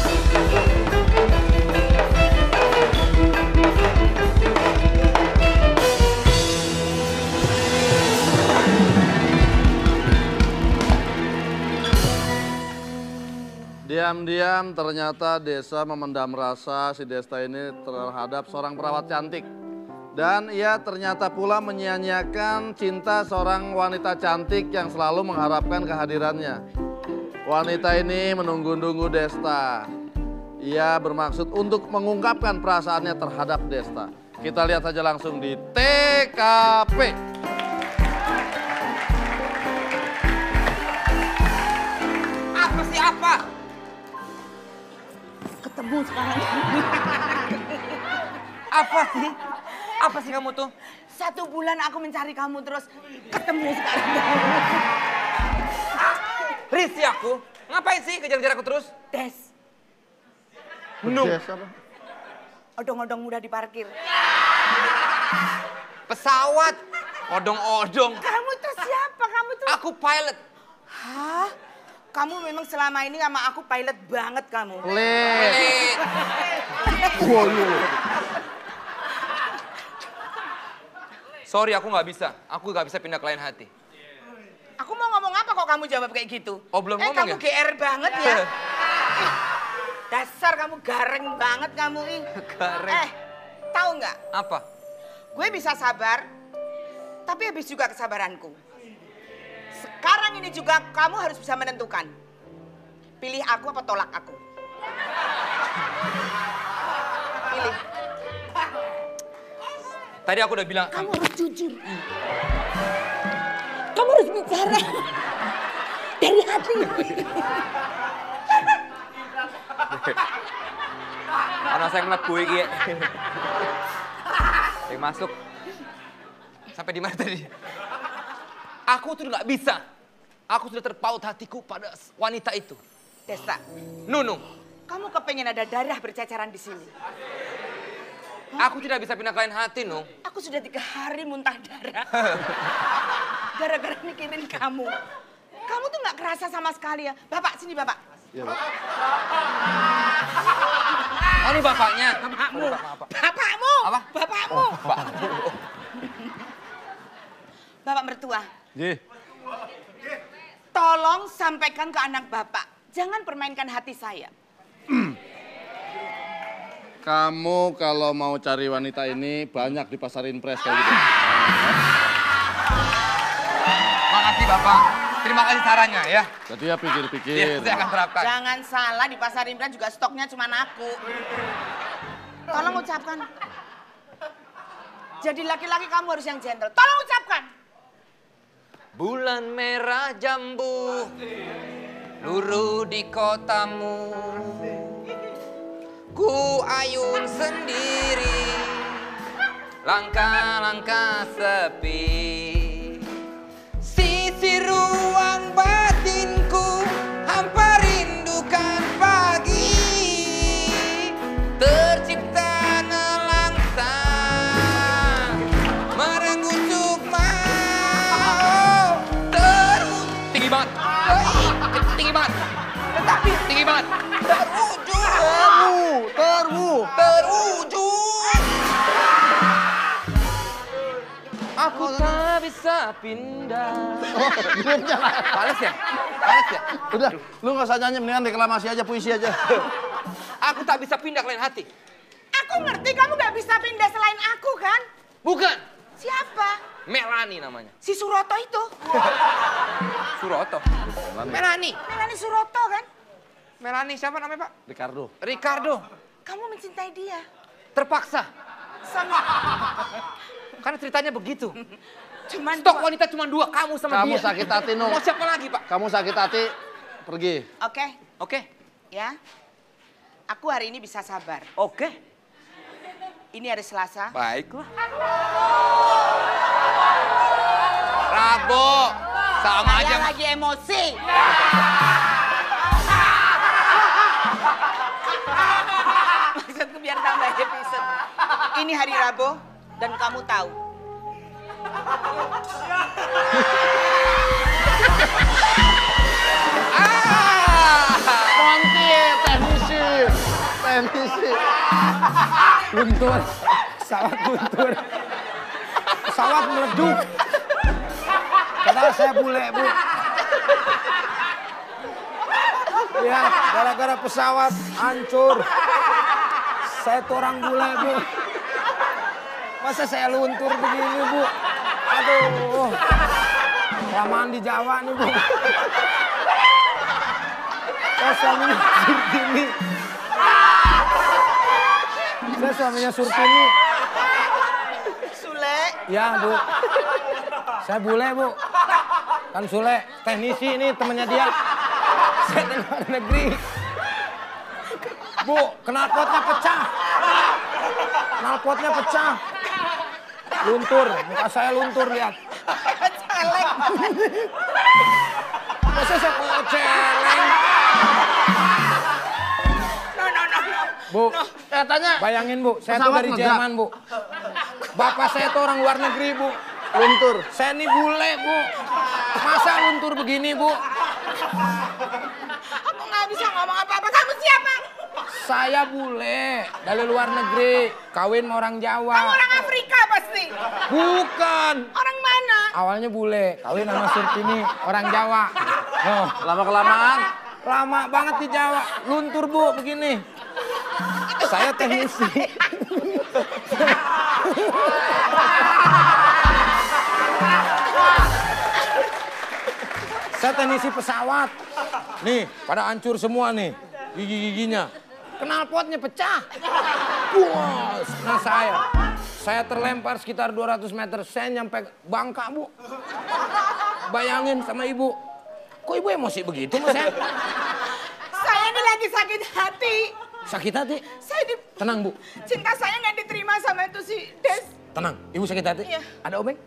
Diam-diam ternyata Desa memendam rasa si Desta ini terhadap seorang perawat cantik. Dan ia ternyata pula menyia-nyiakan cinta seorang wanita cantik yang selalu mengharapkan kehadirannya. Wanita ini menunggu-nunggu Desta. Ia bermaksud untuk mengungkapkan perasaannya terhadap Desta. Kita lihat saja langsung di T K P. Apa sih apa? Ketemu sekarang. Apa sih? Apa sih kamu tuh? Satu bulan aku mencari kamu terus ketemu sekarang. Risih aku. Ngapain sih kejar-kejar aku terus? Des, Nung. odong-odong mudah diparkir. Pesawat. Odong-odong. Kamu tuh siapa? Kamu tuh... Aku pilot. Hah? Kamu memang selama ini sama aku pilot banget kamu. Pelit. Eh, Sorry, aku nggak bisa. Aku nggak bisa pindah ke lain hati. Aku mau ngomong apa kok kamu jawab kayak gitu? Oh, belum eh, ngomong kamu ya? G R banget ya. Dasar kamu gareng banget kamu ih. Gareng. Eh, tahu nggak? Apa? Gue bisa sabar, tapi habis juga kesabaranku. Sekarang ini juga kamu harus bisa menentukan. Pilih aku apa tolak aku? Pilih. Tadi aku udah bilang. Kamu harus jujur. Kamu harus bicara dari hati. Karena saya mlebu iki. Saya masuk. Sampai di mana tadi? Aku tuh nggak bisa. Aku sudah terpaut hatiku pada wanita itu. Desta, Nunung, kamu kepengen ada darah berceceran di sini. aku tidak bisa pindah ke lain hati, Nung. Aku sudah tiga hari muntah darah. Gara-gara mikirin kamu. Kamu tuh nggak kerasa sama sekali ya. Bapak, sini Bapak. Ya, Pak. Oh, ini bapaknya. Bapakmu. Bapakmu. Apa? Bapakmu. Bapak mertua. Ji. Tolong sampaikan ke anak Bapak. Jangan permainkan hati saya. Kamu kalau mau cari wanita ini banyak di pasar impres kayak gitu. kasih Bapak. Terima kasih sarannya ya. Jadi ya pikir-pikir. Ya, saya akan terapkan. Jangan salah, di Pasar Imran juga stoknya cuma aku. Tolong ucapkan. Jadi laki-laki kamu harus yang gentle. Tolong ucapkan. Bulan merah jambu, luruh di kotamu. Ku ayun sendiri, langkah-langkah sepi. Sisi ruang batinku, hampa rindukan pagi. Tercipta nelangsa, merenggut sukma. Terus tinggi banget, tinggi banget, tetapi tinggi banget. Terwujud, terwujud, terwujud. Aku tak bisa pindah. Oh, grupnya lah. Fales ya? Fales ya? Udah, lu nggak usah nyanyi, mendingan deklamasi aja, puisi aja. Aku tak bisa pindah ke lain hati. Aku ngerti kamu gak bisa pindah selain aku kan? Bukan. Siapa? Melani namanya. Si Suroto itu. Suroto. Melani. Melani Suroto kan? Melani siapa namanya Pak? Ricardo. Ricardo. Kamu mencintai dia. Terpaksa. Sama. Karena ceritanya begitu. Cuman Stok dua. wanita cuma dua, kamu sama Kamu dia. sakit hati, Nung. Mau siapa lagi Pak? Kamu sakit hati, pergi. Oke, Oke. ya. Aku hari ini bisa sabar. Oke. Ini hari Selasa. Baiklah. Rabu. Sama Saya aja. lagi emosi. Maksudku biar tambah episode. Ini hari Rabu dan kamu tahu. Monty, teknisi, teknisi. Luntur, pesawat luntur. Pesawat meleduk. Padahal saya bule, Bu. Ya, gara-gara pesawat hancur. Saya tuh orang bule, Bu. Masa saya luntur begini, Bu? Aduh. Kelamaan di Jawa nih, Bu. Saya suaminya Surtini. Saya suaminya Surtini. Sule. Ya, Bu. Saya bule, Bu. Kan Sule, teknisi ini temannya dia. Saya di luar negeri. Bu, knalpotnya pecah. Knalpotnya pecah. Luntur, muka saya luntur, lihat. Celeng. Masa saya kena celeng? No, no, no, no. Bu, Eh, tanya. bayangin, Bu, saya tuh Pesawat dari ngegas. Jerman, Bu. Bapak saya tuh orang luar negeri, Bu. Luntur. Saya ini bule, Bu. Masa luntur begini, Bu? Aku nggak bisa ngomong apa-apa. Kamu siapa? Saya bule, dari luar negeri. Kawin sama orang Jawa. Kamu orang Afrika pasti. Bukan. Orang mana? Awalnya bule, kawin sama Surtini, orang Jawa. Oh, Lama-kelamaan. lama banget di Jawa. Luntur, Bu, begini. Saya teknisi. Saya teknisi pesawat. Nih, pada hancur semua nih. Gigi-giginya. Knalpotnya pecah. Bos, nah saya. Saya terlempar sekitar dua ratus meter. Saya nyampe Bangka, Bu. Bayangin sama Ibu. Kok Ibu emosi begitu, Mas? Saya? Saya ini lagi sakit hati. Sakit hati? Saya di... Tenang, Bu. Cinta saya nggak diterima sama itu si Des. Tenang. Ibu sakit hati? Iya. Ada obeng?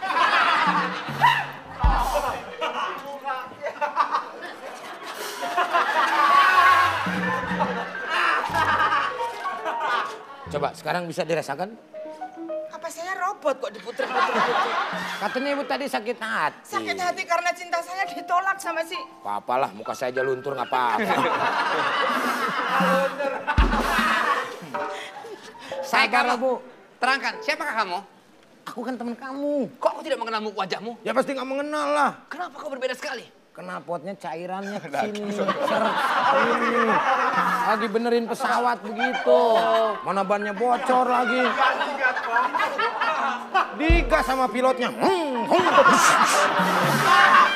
Coba sekarang bisa dirasakan? Apa saya robot kok diputer-puter? Katanya Ibu tadi sakit hati. Sakit hati karena cinta saya ditolak sama si... Apa-apalah, muka saya aja luntur nggak apa-apa. Saya Sabar, kamu. Bu. Terangkan, siapakah kamu? Aku kan teman kamu. Kok aku tidak mengenal wajahmu? Ya pasti nggak mengenal lah. Kenapa kau berbeda sekali? Knalpotnya cairannya kesini, ser, ini. Lagi benerin pesawat begitu. Mana bannya bocor lagi. Digas sama pilotnya. Hmm, hmm.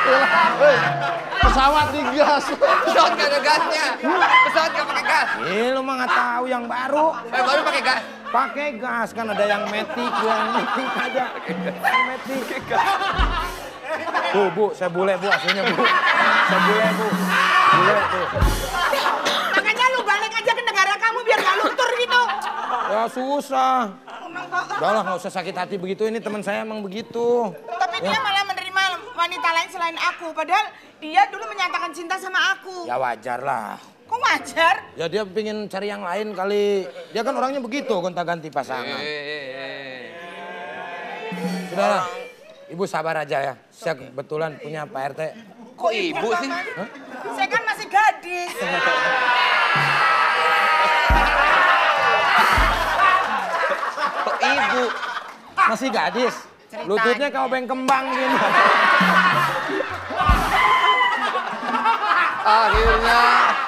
Hei, pesawat digas. Pesawat gak ada gasnya. Pesawat gak pakai gas. Eh, lu mah nggak tahu yang baru. Eh, baru pakai gas. Pakai gas kan ada yang metik, yang metik ada. Yang metik. Tuh, Bu, saya bule, Bu, aslinya, Bu. Saya bule, Bu. Bule, tuh. Makanya lu balik aja ke negara kamu biar gak luntur gitu. Ya susah. Udah lah, nggak usah sakit hati begitu. Ini teman saya emang begitu. Tapi Ya. dia malah menerima wanita lain selain aku. Padahal dia dulu menyatakan cinta sama aku. Ya wajar lah. Kok wajar? Ya dia pengen cari yang lain kali. Dia kan orangnya begitu, gonta-ganti pasangan. Eh, Sudahlah, Ibu sabar aja ya. Saya kebetulan punya Pak R T. Kok ibu sih? Hah? Saya kan masih gadis. Kok ibu? Masih gadis. Ceritanya. Lututnya kau beng kembang gini. Akhirnya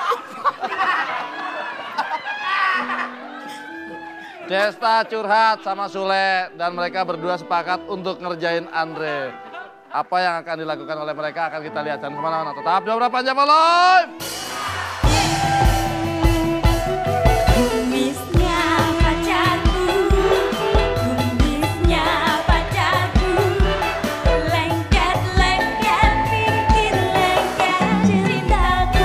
Desta curhat sama Sule dan mereka berdua sepakat untuk ngerjain Andre. Apa yang akan dilakukan oleh mereka akan kita lihat. Jangan kemana-mana, tetap di Obrolan Panjang Live. Kumisnya pacarku, kumisnya pacarku, lengket-lengket bikin lengket ceritaku.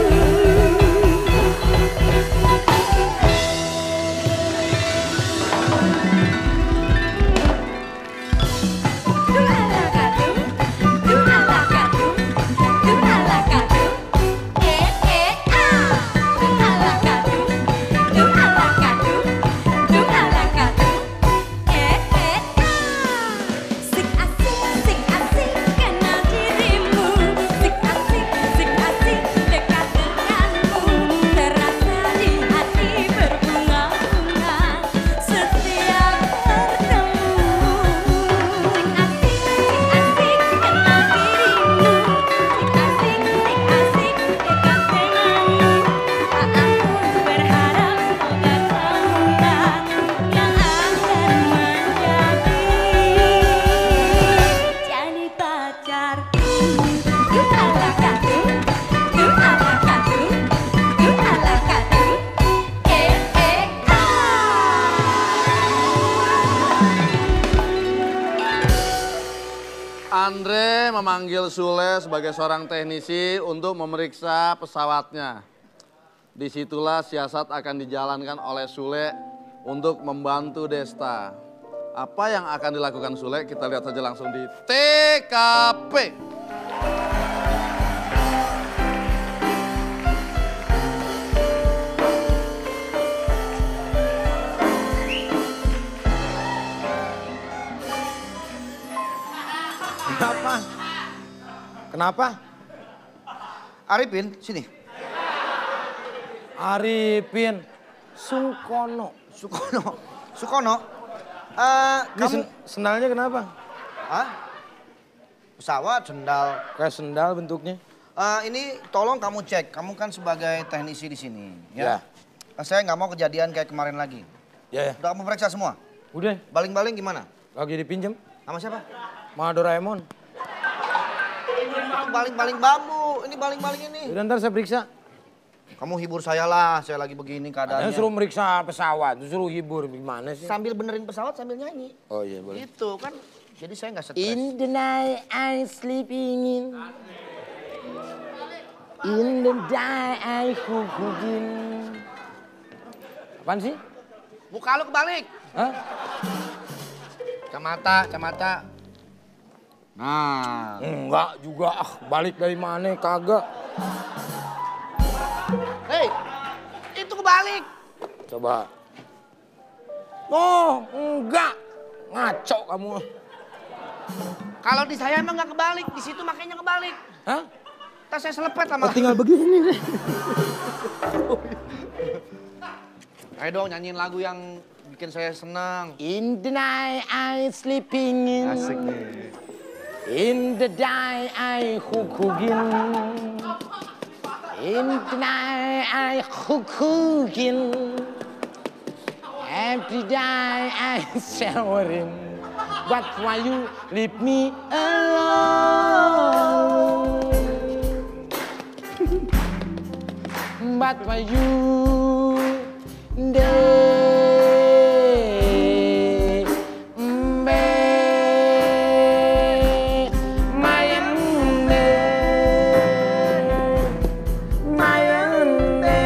Duhalakadu, duhalakadu, duhalakadu, eh eh ah. Duhalakadu, duhalakadu, duhalakadu, eh eh ah. Sik asik, sik asik kenal dirimu, sik asik, sik asik dekat denganmu, terasa di hati berbunga-bunga setiap bertemu. Sik asik, sik asik kenal dirimu, sik asik, sik asik dekat denganmu. Aku berharap semoga kamulah yang akan menjadi jadi pacarku. Duhalakadu, duhalakadu, duhalakadu, eh eh ah. Andre memanggil Sule sebagai seorang teknisi untuk memeriksa pesawatnya. Disitulah siasat akan dijalankan oleh Sule untuk membantu Desta. Apa yang akan dilakukan Sule kita lihat saja langsung di T K P. Kenapa? Kenapa? Arifin, sini. Arifin Sukono. Sukono. Sukono. Eh, Ini kamu... sen- sendalnya kenapa? Hah? Pesawat, sendal. Kayak sendal bentuknya. Eh, ini tolong kamu cek. Kamu kan sebagai teknisi di sini. Ya. Ya. Saya nggak mau kejadian kayak kemarin lagi. Ya, ya. Udah kamu periksa semua? Udah, Baling-baling gimana? lagi dipinjem. Sama siapa? Sama Doraemon. Itu baling-baling bambu. Ini baling-baling ini. Udah ntar saya periksa. Kamu hibur saya lah. Saya lagi begini Katanya keadaannya. suruh meriksa pesawat, suruh hibur. Gimana sih? Sambil benerin pesawat sambil nyanyi. Oh iya boleh. Gitu kan. Jadi saya nggak stres. In the night I sleeping in. In the night I cooking. Apaan sih? Muka lu kebalik. Hah? Kacamata, kacamata. Nah. Enggak juga, ah, balik dari mana kagak. Hei, itu kebalik. Coba. Oh, enggak. Ngaco kamu. Kalau di saya emang nggak kebalik, di situ makanya kebalik. Hah? Tas saya selepet lama. Oh, tinggal begini deh. Ayo dong nyanyiin lagu yang bikin saya senang. In the night I sleeping in. Asik nih. In the night I cooking. In the night I cooking. Every day I showering. But why you leave me alone? what my you day. Mbe, mayande, mayande.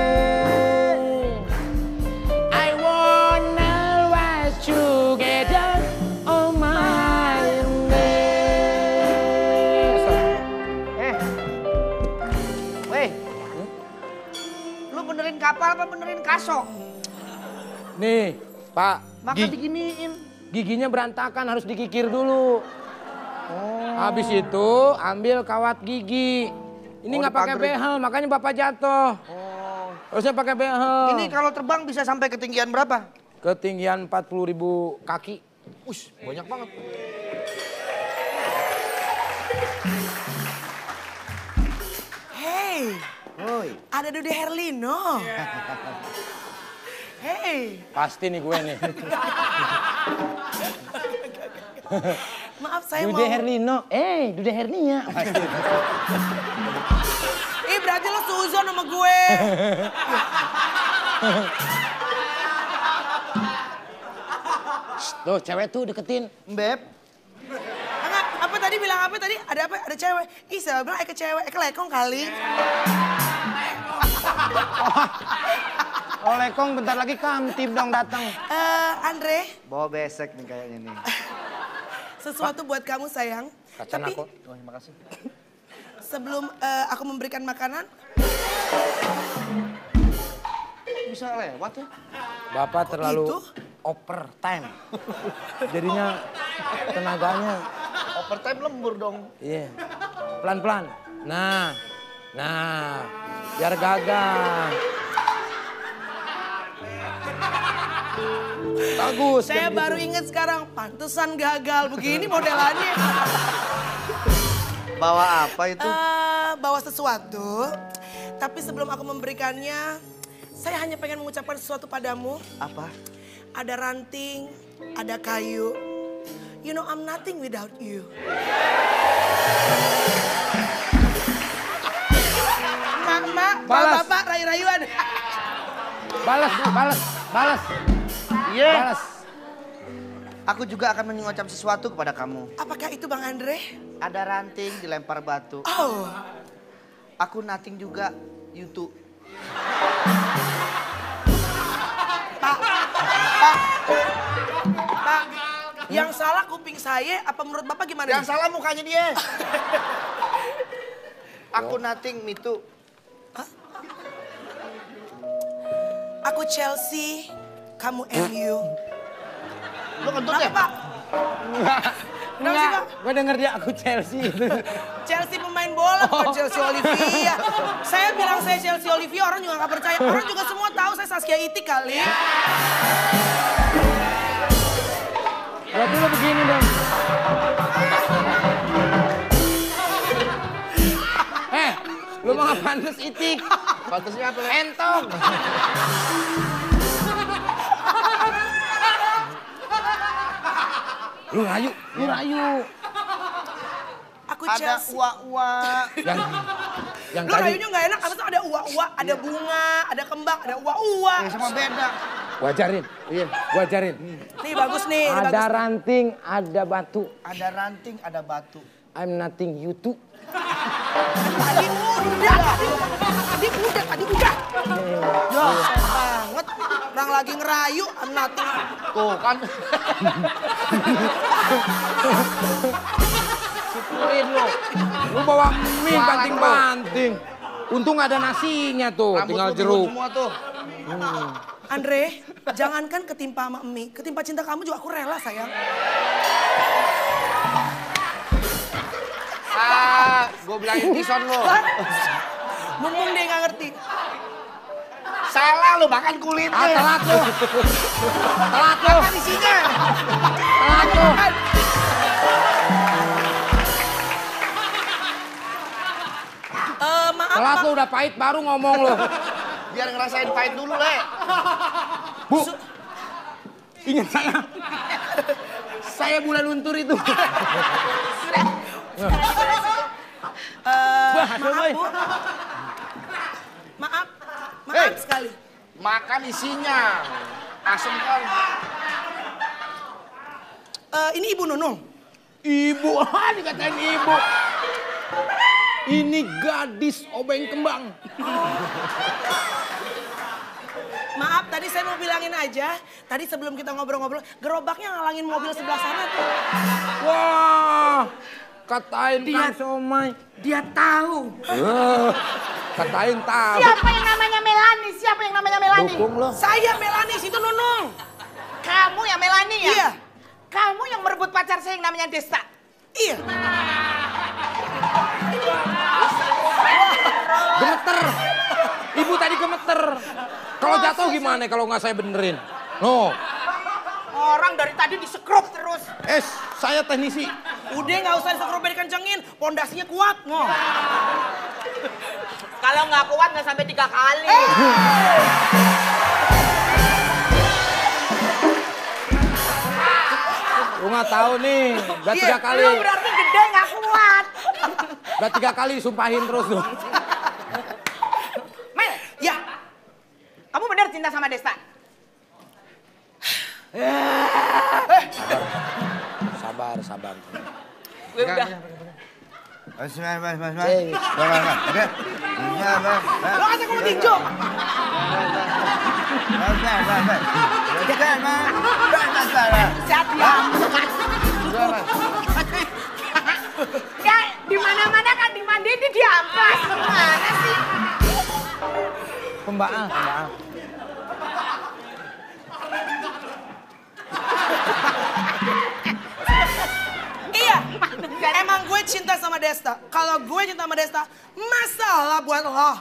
I wanna watch together on mayande. Eh. Weh. Lu benerin kapal apa benerin kasok? Nih, Pak. Maka Gig- diginiin. giginya berantakan, harus dikikir dulu. Oh. Habis itu ambil kawat gigi. Ini Oh, nggak pakai dipagerin. behel, makanya Bapak jatuh. Oh. Harusnya pakai behel. Ini kalau terbang bisa sampai ketinggian berapa? Ketinggian empat puluh ribu kaki. Ush, banyak banget. Hey, Woi. ada Dude Herlino. Hey, Pasti nih gue nih. maaf saya Dude mau. Herlino. Eh, Dude Hernia. Ih, berarti lo suzon sama gue. Tuh, cewek tuh deketin. Beb. Enggak, apa tadi bilang apa tadi? Ada apa? Ada cewek. Ih, saya bilang Eke cewek. Eke lekong kali. Oh, Lekong bentar lagi Kamtib dong datang. Eh, Andre, Bawa besek nih kayaknya nih. sesuatu buat kamu sayang. Kacan Tapi aku. Oh, terima kasih. sebelum eh, aku memberikan makanan, Bisa lewat ya? Bapak terlalu gitu? overtime. Jadinya tenaganya, Overtime lembur dong. iya. Pelan-pelan. Nah, nah, biar gagah. Bagus. saya kayak baru gitu. ingat sekarang. Pantesan gagal begini modelannya. Bawa apa itu? Eh, bawa sesuatu. Tapi sebelum aku memberikannya, saya hanya pengen mengucapkan sesuatu padamu. Apa? Ada ranting, ada kayu. You know I'm nothing without you. Mak, mak, Balas. bapak, rayu-rayuan. Balas, balas, balas, Iya. balas. Aku juga akan mengucap sesuatu kepada kamu. Apakah itu Bang Andre? Ada ranting dilempar batu. Oh, Aku nothing juga, YouTube. Pak, Pak, Pak, yang salah kuping saya, apa menurut Bapak gimana? Yang nih? salah mukanya dia. Aku nothing, me too. Aku Chelsea, kamu M U. Lu kentut Kenapa ya? Pak? Kenapa sih Pak? Gue denger dia aku Chelsea. Chelsea pemain bola, bukan Chelsea Olivia. Saya bilang saya Chelsea Olivia, orang juga nggak percaya. Orang juga semua tahu saya Saskia Itik kali. Berarti lo begini dong. Eh, lu mah nggak pantes Itik. Pantasnya apa? Entong. Lu rayu, lu rayu. Aku Ada Chelsea. uak-uak. Yang yang Lu tadi rayunya nggak enak, karena tuh ada uak-uak, ada bunga, ada kembang, ada uak-uak. Eh, sama beda. wajarin. Iya, wajarin. Nih bagus nih, ini Ada bagus. ranting, ada batu. Ada ranting, ada batu. I'm nothing you too. Tadi udah, tadi, tadi udah, tadi udah. Ya, banget. Orang lagi ngerayu, I'm nothing. Tuh kan. Syukurin lu. Lu bawa mie Jualan banting-banting. Untung ada nasinya tuh, Rambut tinggal lu jeruk. turun semua tuh. Andre, jangankan ketimpa sama Emi, ketimpa cinta kamu juga aku rela sayang. Ah, gue bilangin Kison lu. Mumpung dia nggak ngerti. Salah lu makan kulitnya. Ah, telat lu. Telat lu. Apa isinya? Telat lu. Eh, maaf Telat Pak. lu udah pahit baru ngomong lu. Biar ngerasain pahit dulu, Le. Bu, ingat saya. Saya bulan untur itu. Eh, Wah, maaf boy. Bu. Maaf, Makan isinya. Asem kan. Eh, ini Ibu Nunung. Ibu, ah dikatain ibu. Ini gadis obeng kembang. Maaf, tadi saya mau bilangin aja. Tadi sebelum kita ngobrol-ngobrol, gerobaknya ngalangin mobil sebelah sana tuh. Wah, katain Dia- Kang Somai. Dia tahu. Eh, katain tahu. Siapa yang namanya Melani? Siapa yang namanya Melani? Dukung lo. Saya Melani, itu Nunung. Kamu yang Melani ya? Iya. Kamu yang merebut pacar saya yang namanya Desta. Iya. Gemeter. Ibu tadi gemeter. Kalau jatuh gimana kalau nggak saya benerin? No. Orang dari tadi disekrup terus. Es, saya teknisi. Udah nggak usah disekrup dikencengin, pondasinya kuat. Ngo. Kalau nggak kuat nggak sampai tiga kali. Lu nggak tahu nih, udah tiga kali. Lu berarti gede nggak kuat. Udah tiga kali sumpahin terus tuh. Mel, Ya, kamu bener cinta sama Desta? Sabar, sabar. Gue udah. Mas, mas, mas, mas, mas. Mas, mas, mas. Oke. Mas, mas, mas. lo kasih kamu tinju. Mas, mas, mas, mas. Oke, mas. Mas, mas, mas. Sehat ya. Ya, di mana-mana kan dimandiin di diampas. Gimana sih? Pembaal, pembaal. Iya, emang gue cinta sama Desta. Kalau gue cinta sama Desta, masalah buat lo.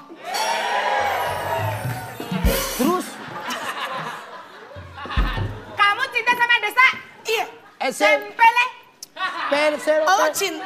Terus? Kamu cinta sama Desta? Iya, S M Sempele. Persero. lo cinta.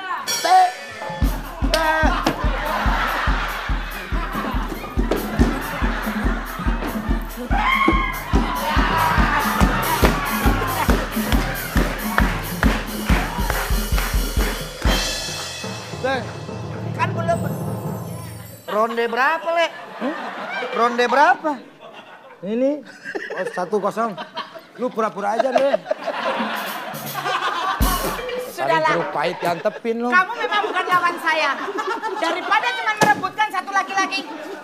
Kan belum. Ronde berapa, Le? Ronde berapa? Ini oh, satu kosong. Lu pura-pura aja deh. Saling Sudahlah. jeruk pahit diantepin lu. Kamu memang bukan lawan saya. Daripada cuma merebutkan satu laki-laki.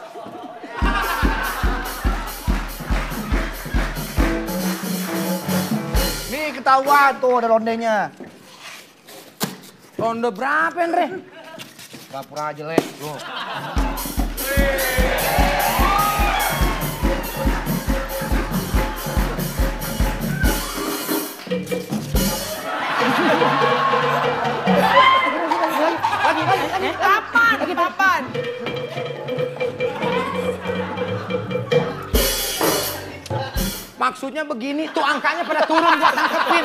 Nih ketahuan tuh ada rondenya. Ronde berapa, Andre? Pura-pura aja, Le. Lu. Papan, papan. Maksudnya begini, tuh angkanya pada turun buat nangkepin.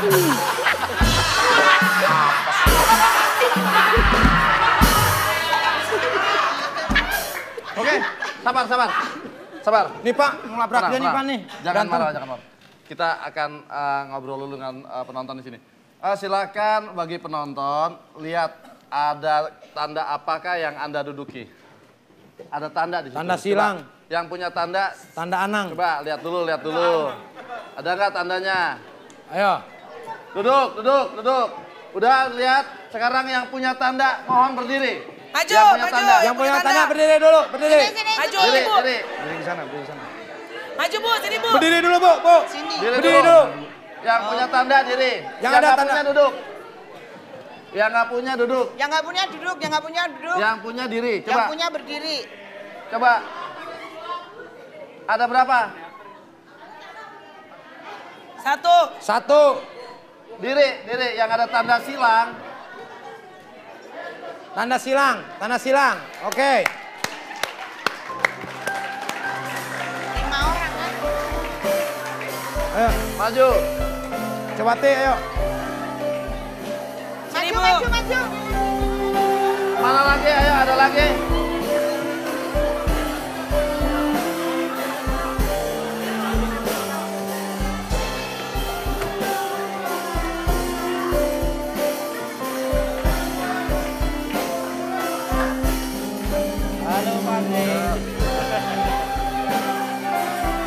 Oke, sabar, sabar. Sabar. Nih Pak, ngelabrak Tenang, dia nih tenang. Pak nih. Jangan Berantem. marah, jangan marah. Kita akan uh, ngobrol dulu dengan uh, penonton di sini. Uh, silakan bagi penonton lihat ada tanda apakah yang Anda duduki. Ada tanda di situ. Tanda Coba, silang. yang punya tanda, Tanda Anang. coba lihat dulu, lihat dulu. Ada nggak tandanya? Ayo. Duduk, duduk, duduk. Udah lihat? Sekarang yang punya tanda mohon berdiri. Maju, yang punya maju. tanda. Yang punya tanda berdiri dulu, berdiri. Maju, Diri, Ibu. diri. Berdiri di sana, berdiri di sana. Maju, Bu. Sini, Bu. Berdiri dulu, Bu. Bu. Diri Berdiri dulu. dulu. Yang punya tanda diri. Yang ada nggak tanda. punya duduk. Yang nggak punya duduk. Yang nggak punya duduk, yang nggak punya duduk. Yang punya diri. Yang Coba. punya berdiri. Coba. Ada berapa? Satu. Satu. Diri, diri. Yang ada tanda silang. Tanda silang, tanda silang. Oke. Lima orang kan? Ayo, Maju. coba Ti, ayo. Sini, Maju, Bu. maju, maju. Mana lagi? Ayo, ada lagi. Halo, Pak.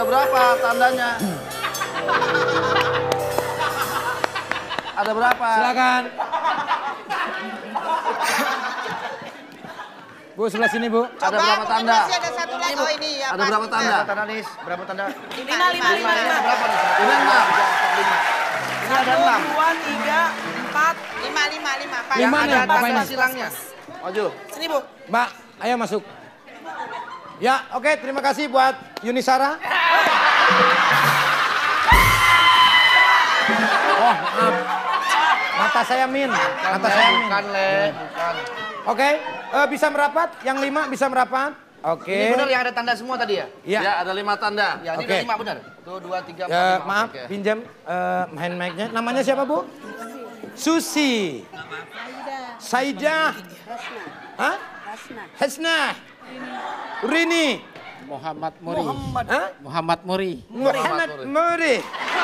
Ada berapa tandanya? Ada berapa? Silakan. Bu, sebelah sini, Bu. Ada berapa mungkin tanda? masih ada satu lagi. Oh ini ya. Ada pas. berapa tanda? Berapa tanda, Nis? Berapa tanda? Lima, lima, lima, lima. Berapa nih? Ini enam. Ini ada enam. Dua, tiga, empat. Lima, lima, lima. Pas. Yang mana, Ada Bapak tanda ini? silangnya. Maju. Sini, Bu. Mbak, ayo masuk. Ya, oke, terima kasih buat Yunisara. Oh, maaf. Mata saya min. Mata saya min. Bukan, Le. Bukan. Oke, eh, bisa merapat? Yang lima bisa merapat? Oke. Ini benar yang ada tanda semua tadi ya? Ya, Ya, ada lima tanda. Ya, ini Oke. ada lima benar. Tuh, dua, tiga, empat, ya, lima. maaf, Oke. pinjam eh, hand mic-nya. Namanya siapa, Bu? Susi. Saidah. Hah? Hasna. Rini. Muhammad Muri. Hah? Muhammad Muri. Muhammad Muri.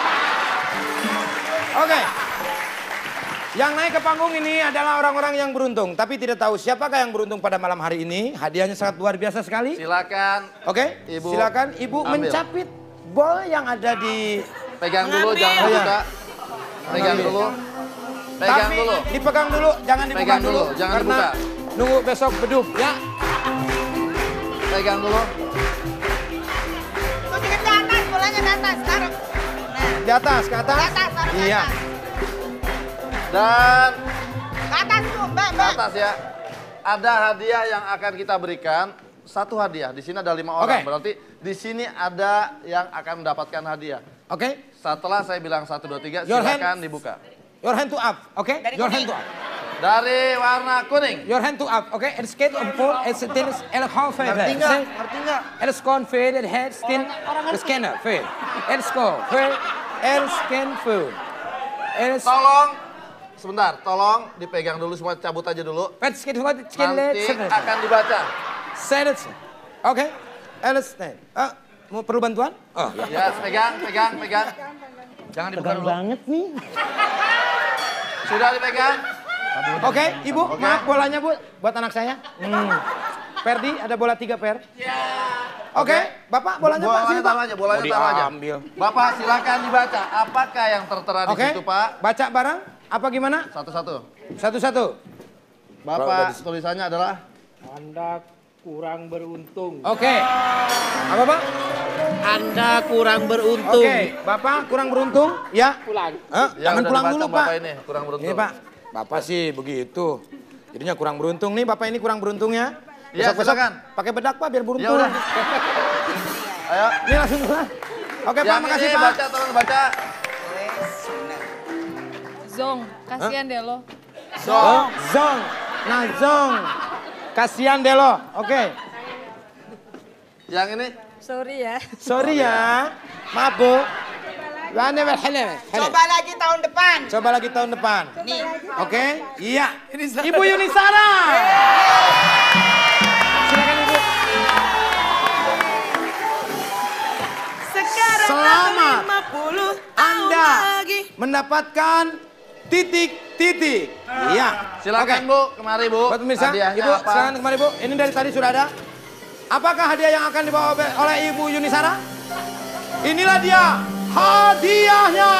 Oke. Yang naik ke panggung ini adalah orang-orang yang beruntung. Tapi tidak tahu siapakah yang beruntung pada malam hari ini. Hadiahnya sangat luar biasa sekali. Silakan. Oke, Ibu, silakan Ibu ambil. mencapit bol yang ada di... Pegang dulu, Mengambil. jangan Oh, iya. dibuka. Pegang Mengambil. dulu. Pegang Tapi dulu. dipegang dulu, jangan dibuka Pegang dulu. dulu, jangan karena dibuka. nunggu besok beduk, ya. Pegang dulu. Tunjukin ke atas, bolanya ke atas. Taruh. Nah, Di atas, ke atas. ke atas, taruh ke Iya. atas. Dan Ke atas tuh, Mbak, ke Mbak. atas ya. Ada hadiah yang akan kita berikan. Satu hadiah. Di sini ada lima orang. Oke. Berarti di sini ada yang akan mendapatkan hadiah. Oke, Setelah saya bilang satu, dua, tiga, Your silakan hand. dibuka. your hand to up, oke? Dari Your kuning. hand to up. Dari warna kuning. Your hand to up, oke? Het skate op voor, het is het is el half Ngerti nggak? Ngerti nggak? El scan veel, het head skin, the scanner veel. El scan veel, el scan veel. El Tolong, sebentar, tolong dipegang dulu semua, cabut aja dulu. het skate wat het skin Nanti akan dibaca. Set it. Oke, el stand. Ah, mau perlu bantuan? Oh, Ya, pegang, pegang, pegang. Jangan dibuka dulu. banget nih. Sudah dipegang? Oke, Ibu, maaf bolanya Bu, buat anak saya. Hmm. Perdi, ada bola tiga per. Oke, Bapak bolanya Pak, Bolanya sini Pak. taruh aja, bolanya Mau taruh aja. diambil. Bapak silakan dibaca. Apakah yang tertera di Oke, situ, Pak? baca bareng. Apa gimana? Satu-satu. Satu-satu. Bapak tulisannya adalah Anda kurang beruntung. Oke. Apa Pak? Anda kurang beruntung. Oke, Bapak kurang beruntung, ya? Pulang. Eh, yang jangan udah pulang dibaca dulu Bapak Pak. ini, kurang beruntung. Ini Pak, Bapak sih begitu. Jadinya kurang beruntung nih, Bapak ini kurang beruntung ya. Iya, Besok-besok silakan. pakai bedak Pak biar Ya beruntung. udah. Ayo. Ini langsung pulang. Oke Pak, Yang makasih ini Pak. baca, tolong baca. Zong, kasihan deh lo. Oh, Zong. Nah, Zong. Kasihan deh lo. Oke. Yang ini Sorry ya. Sorry ya. Maaf Bu. Wane wel hele. hele. Coba lagi tahun depan. Coba lagi tahun depan. Nih. Oke? Iya. Ibu Yunisara. Silakan Ibu. Sekarang Selamat. lima puluh Anda lagi. mendapatkan titik-titik. Iya. silakan Oke. Bu, kemari Bu. Buat pemirsa, Hadiahnya Ibu apa? silakan kemari Bu. Ini dari tadi sudah ada. Apakah hadiah yang akan dibawa oleh Ibu Yunisara? Inilah dia hadiahnya.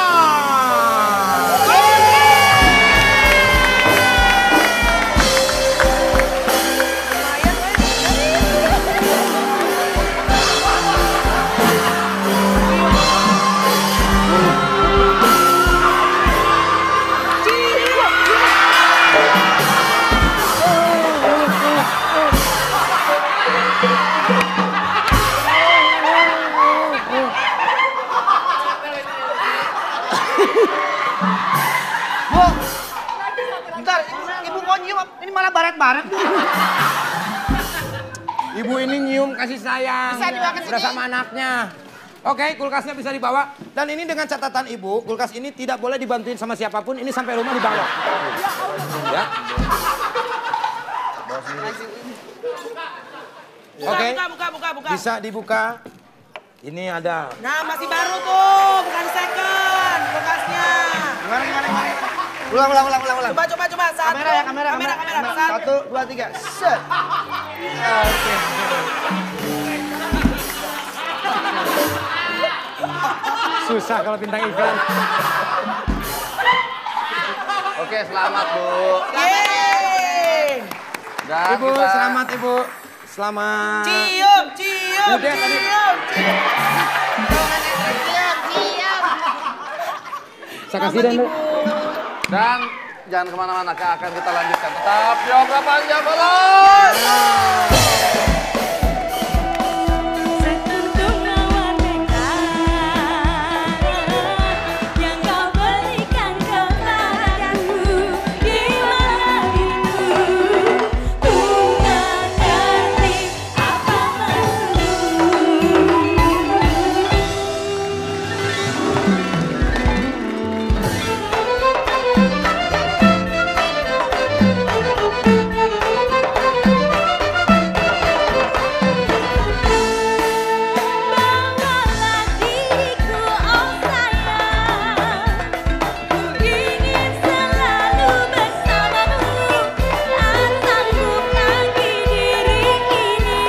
Bu, bentar, ibu, ibu mau nyium, ini malah baret-baret. Ibu ini nyium kasih sayang. Bisa dibawa ke sini? Udah sama anaknya. Oke, kulkasnya bisa dibawa. Dan ini dengan catatan Ibu, kulkas ini tidak boleh dibantuin sama siapapun. Ini sampai rumah dibawa. Ya. Oke. Buka, buka, buka, buka. Bisa dibuka. Ini ada. Nah, masih baru tuh, bukan second bekasnya. Gimana, gimana, gimana? Ulang, ulang, ulang, ulang, ulang. Coba, coba, coba. Satu. Kamera ya, kamera, kamera, kamera. kamera. Satu. Satu, dua, tiga, set. Oke. Susah kalau bintang iklan. Oke, selamat Bu. Yeay. Dan Ibu, kita... selamat Ibu. Selamat. Cium, cium, Udah tadi. cium, cium. Saya kasih dan Dan jangan kemana-mana, akan kita lanjutkan. Tetap Yoga Panjang Balon. Sekuntum mawar merah yang kau berikan kepadaku di malam itu, ku tak ngerti apa maksudmu. Bawalah diriku, oh sayang, ku ingin selalu bersamamu. Tak sanggup lagi diri ini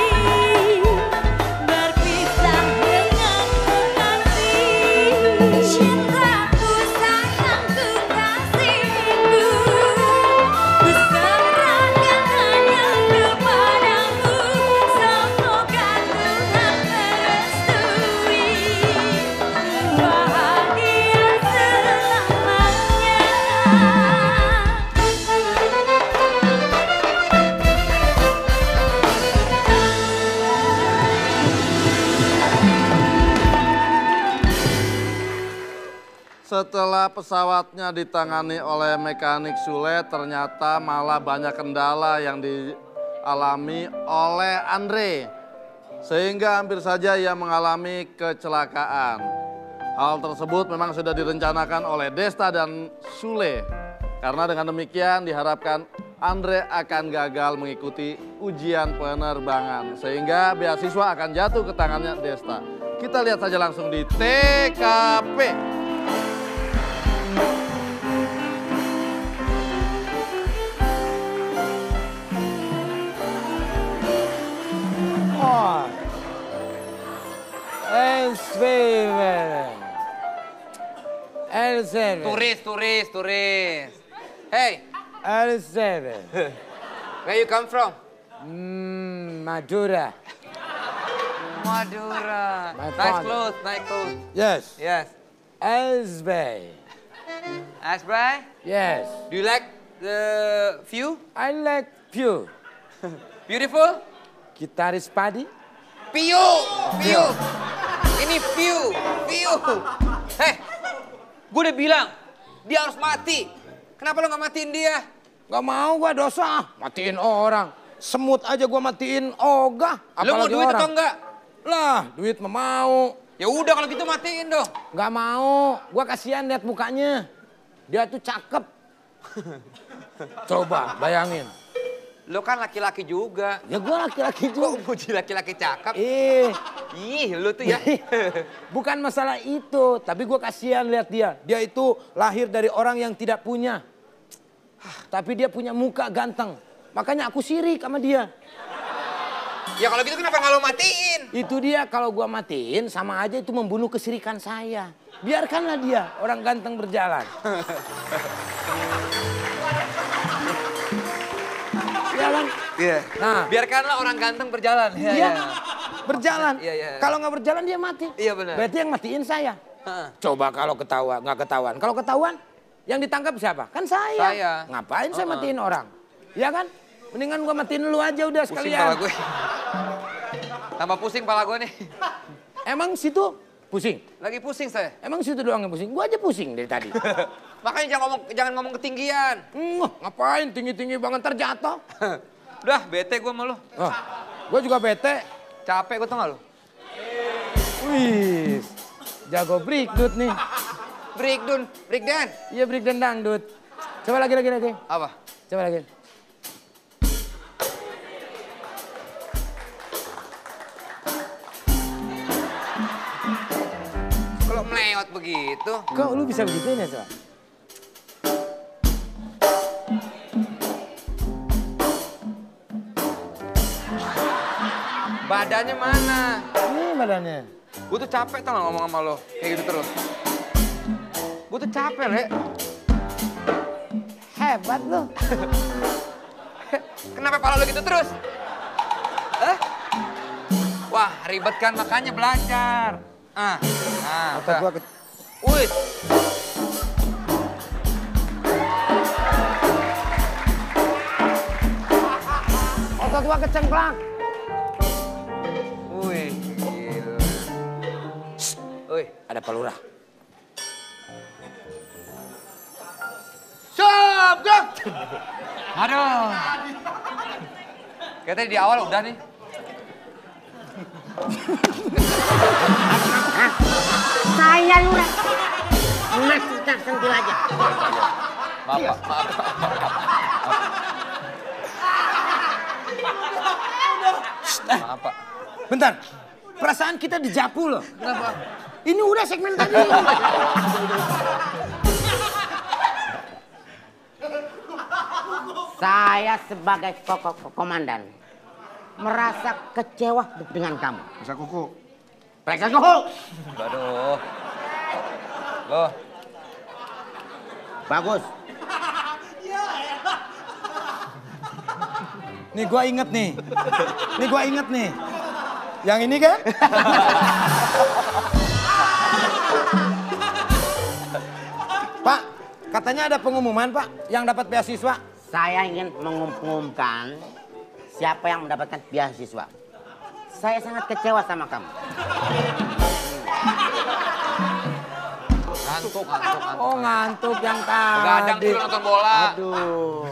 berpisah denganmu kasih. Cintaku, sayangku, kasihku, ku serahkan hanya kepadamu. Semoga Tuhan merestui bahagia selamanya. Setelah pesawatnya ditangani oleh mekanik Sule, ternyata malah banyak kendala yang dialami oleh Andre. Sehingga hampir saja ia mengalami kecelakaan. Hal tersebut memang sudah direncanakan oleh Desta dan Sule. Karena dengan demikian diharapkan Andre akan gagal mengikuti ujian penerbangan. Sehingga beasiswa akan jatuh ke tangannya Desta. Kita lihat saja langsung di T K P. Oh. El Sweven. El Seven. Turis, turis, turis. Hey, El Seven. where you come from? Hmm, Madura. Madura. My Nice father. clothes, nice clothes. Yes. Yes. Elsbey. Asbray, Yes. do you like the view? I like Pew. Beautiful? Gitaris Padi. View, view. Ini view, view. Hei, gue udah bilang dia harus mati. Kenapa lo nggak matiin dia? Gak mau gua dosa. Matiin orang. Semut aja gua matiin ogah. Lo mau Apalagi duit orang. atau enggak? Lah, duit mah mau. Ya udah kalau gitu matiin dong. Gak mau. Gua kasihan lihat mukanya. Dia tuh cakep. Coba bayangin. Lo kan laki-laki juga. Ya gua laki-laki Kok juga. puji laki-laki cakep? Eh, Ih, lo tuh ya. bukan masalah itu, tapi gua kasihan lihat dia. Dia itu lahir dari orang yang tidak punya. Tapi dia punya muka ganteng. Makanya aku sirik sama dia. Ya kalau gitu kenapa nggak lo matiin? Itu dia, kalau gua matiin sama aja itu membunuh kesirikan saya. Biarkanlah dia, orang ganteng berjalan. Iya kan? Iya. Nah, Biarkanlah orang ganteng berjalan. Iya, dia iya. berjalan. Iya, iya. Kalau nggak berjalan dia mati. Iya, benar. Berarti yang matiin saya. Heeh. Coba kalau ketahuan, nggak ketahuan. Kalau ketahuan, yang ditangkap siapa? Kan saya. Saya. Ngapain saya Uh-uh. matiin orang? Ya kan? Mendingan gua matiin lu aja udah Pusing sekalian. pala gue. Tambah pusing pala gue nih. Emang situ pusing? Lagi pusing saya. Emang situ doang yang pusing? Gua aja pusing dari tadi. Makanya jangan ngomong jangan ngomong ketinggian. Hmm, ngapain tinggi-tinggi banget terjatuh? Udah, bete gue sama lo. Oh, gua juga bete. Capek gue tau gak lo? Wih, jago breakdut nih. Breakdown, breakdown. Iya breakdown dangdut. Coba lagi, lagi, lagi. Apa? Coba lagi. Kalau melewat begitu. Kok lu bisa begituin ya, Sob? Badannya mana? Ini badannya. Gue tuh capek tau gak ngomong sama lo, kayak gitu terus. Gue tuh capek, Le. Hebat lo. Kenapa pala lo gitu terus? Hah? Wah, ribet kan, makanya belajar. Ah, nah, Otak gua ke... Wih. Otot gua kecengklak. Wih, gila. Wih, Ada Pak Lurah. Siap, Gak! aduh. Kayaknya di awal udah nih. Saya Lurah. Mas kita sentil aja. Maaf, Pak. Maaf, Pak. Maaf, Pak. Bentar, perasaan kita dijapu loh. Kenapa? Ini udah segmen tadi. Saya sebagai koko komandan merasa kecewa dengan kamu. Bisa kuku. Periksa kuku. Aduh. Loh. Bagus. Nih gua inget nih. Nih gua inget nih. Yang ini kan? Pak, katanya ada pengumuman Pak yang dapat beasiswa. Saya ingin mengumumkan siapa yang mendapatkan beasiswa. Saya sangat kecewa sama kamu. Ngantuk, ngantuk, ngantuk. Oh ngantuk yang tadi. Begadang dulu nonton bola. Aduh.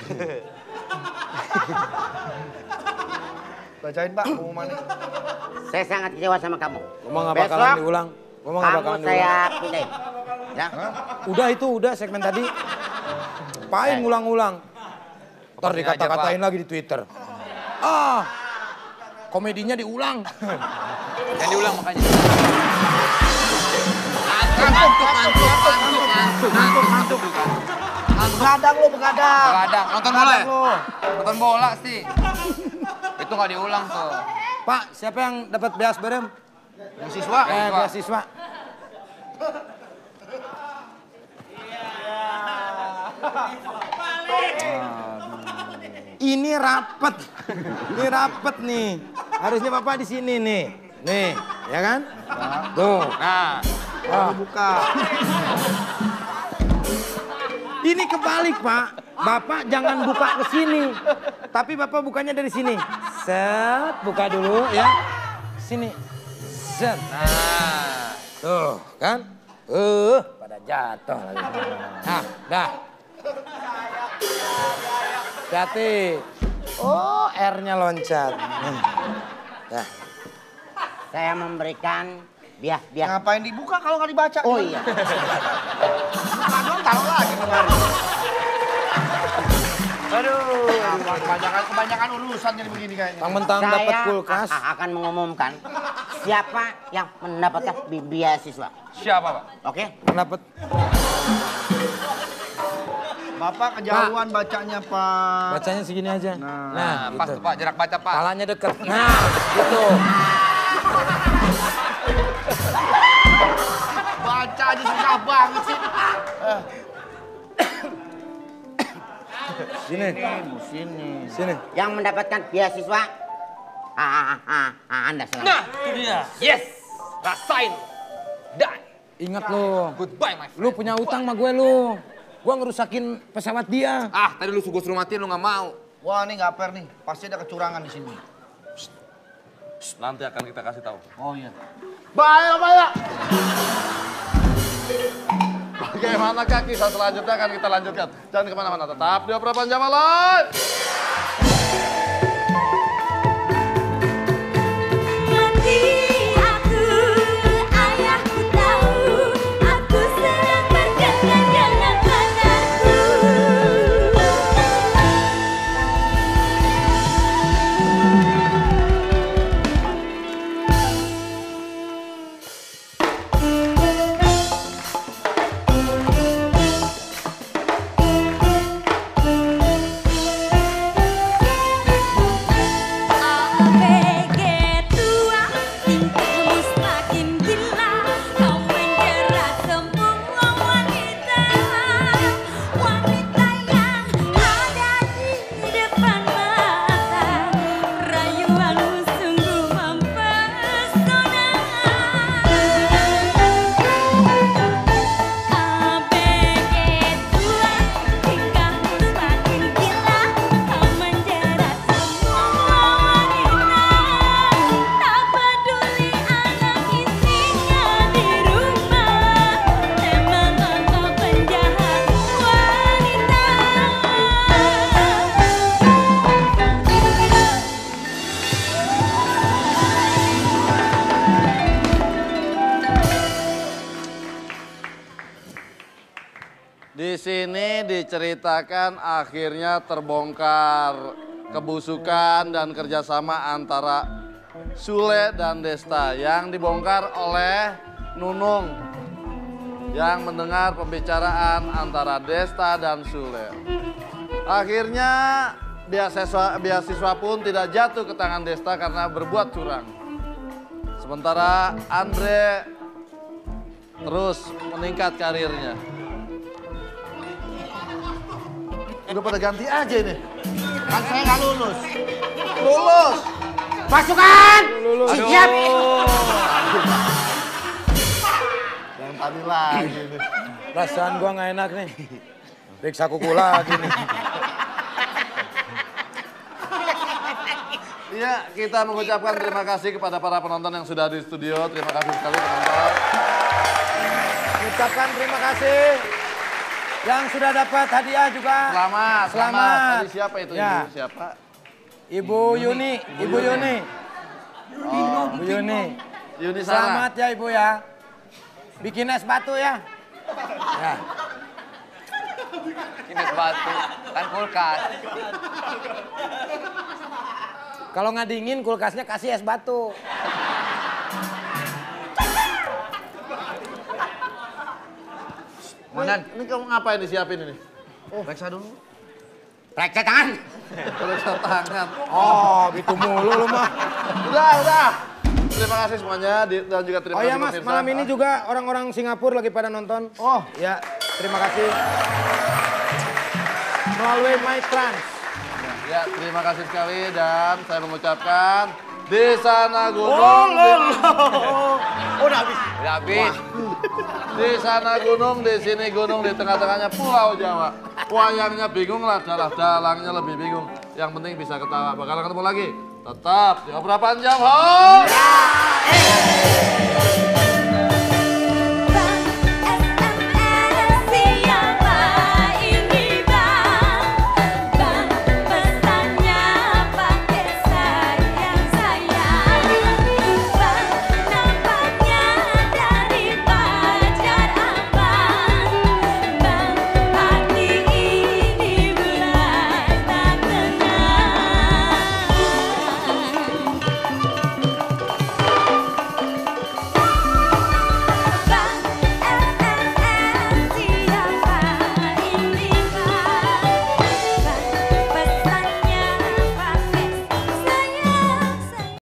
Bacain Pak pengumumannya. Saya sangat kecewa sama kamu. Gua nggak bakalan Besok, diulang. Gua nggak kamu bakalan saya diulang. pindahin. Ya? Udah itu udah segmen tadi. Pain ngulang-ulang. Ntar Pokoknya dikata-katain aja, lagi di Twitter. Ah, komedinya diulang. Jangan diulang makanya. Ngantuk, ngantuk, ngantuk, ngantuk, ngantuk, ngantuk. Begadang lo, begadang. Begadang, nonton bola ya? Nonton bola sih. Itu nggak diulang tuh. Pak, siapa yang dapat beas berem? Mahasiswa. Eh, beasiswa. Ini rapet, ini rapet nih. Harusnya Bapak di sini nih, nih, ya kan? Tuh. Nah, Ah. Buka. Ini kebalik Pak, Bapak jangan buka ke sini, tapi Bapak bukanya dari sini. Set, buka dulu ya. Sini, set. nah. Tuh, kan? Uh, pada jatuh lagi. Nah, dah. Hati-hati. Oh, R-nya loncat. Nih. Dah. Saya memberikan bias-bias. Ngapain dibuka kalau nggak dibaca? Oh iya. Aduh, taruh lagi kemarin. Aduh, kebanyakan kebanyakan urusan jadi begini kayaknya. Mentang-mentang dapat Saya kulkas. a- akan mengumumkan siapa yang mendapatkan bi- beasiswa. Siapa, Pak? Oke? Dapat. Bapak kejauhan bacanya, Pak. Bacanya segini aja. Nah, Nah, pas gitu. tuh Pak, jarak baca Pak. Palanya deket. Nah, gitu. Baca aja susah banget sih. Sini. Sini. Sini. Yang mendapatkan beasiswa, ah, ah, ah, ah, Anda selamat. Nah, itu dia. Yes, rasain. Die. Ingat lo. Goodbye, my friend. Lu punya utang sama gue lu. Gua ngerusakin pesawat dia. Ah, tadi lu suruh suruh matiin, lu nggak mau. Wah, ini nggak fair nih. Pasti ada kecurangan di sini. Nanti akan kita kasih tahu. Oh iya. Bahaya, bahaya. Bagaimanakah kisah selanjutnya akan kita lanjutkan. Jangan kemana-mana, tetap di Opera Panjama Live. Nanti aku, ayahku tahu, aku sedang berjalan dengan anakku. Di sini diceritakan akhirnya terbongkar kebusukan dan kerjasama antara Sule dan Desta yang dibongkar oleh Nunung yang mendengar pembicaraan antara Desta dan Sule. Akhirnya beasiswa, beasiswa pun tidak jatuh ke tangan Desta karena berbuat curang. Sementara Andre terus meningkat karirnya. Udah pada ganti aja ini. Kan saya nggak lulus. Lulus. Pasukan! Siap! Yang tadi lagi nih. Perasaan gua nggak enak nih. Periksa kuku lagi nih. Iya, kita mengucapkan terima kasih kepada para penonton yang sudah di studio. Terima kasih sekali penonton. Mengucapkan terima kasih yang sudah dapat hadiah juga. Selamat, selamat. Selamat. Tadi siapa itu? Ya. Ibu siapa? Ibu Yuni, Ibu Yuni. Oh, Ibu Yuni. Yuni Sarah. Selamat ya Ibu ya. Bikin es batu ya. Ya. Ini batu, kan kulkas. Kalau nggak dingin kulkasnya kasih es batu. Mandan, ini kamu ngapain disiapin ini? Oh, periksa dulu. Periksa tangan. Periksa tangan. Oh, gitu mulu lu mah. Udah, udah. Terima kasih semuanya di- dan juga terima Oh ya kasih Mas, pemirsa. malam ini juga orang-orang Singapura lagi pada nonton. Oh, ya, terima kasih. Melalui MyTrans. Ya, terima kasih sekali dan saya mengucapkan di sana gunung. Oh, di- lo, lo. Oh, udah habis. Udah habis. Di sana gunung, di sini gunung, di tengah-tengahnya Pulau Jawa. Wayangnya bingung lah, dalah-dalangnya lebih bingung. Yang penting bisa ketawa. Bakalan ketemu lagi. Tetap di Opera Panjang. Hoi!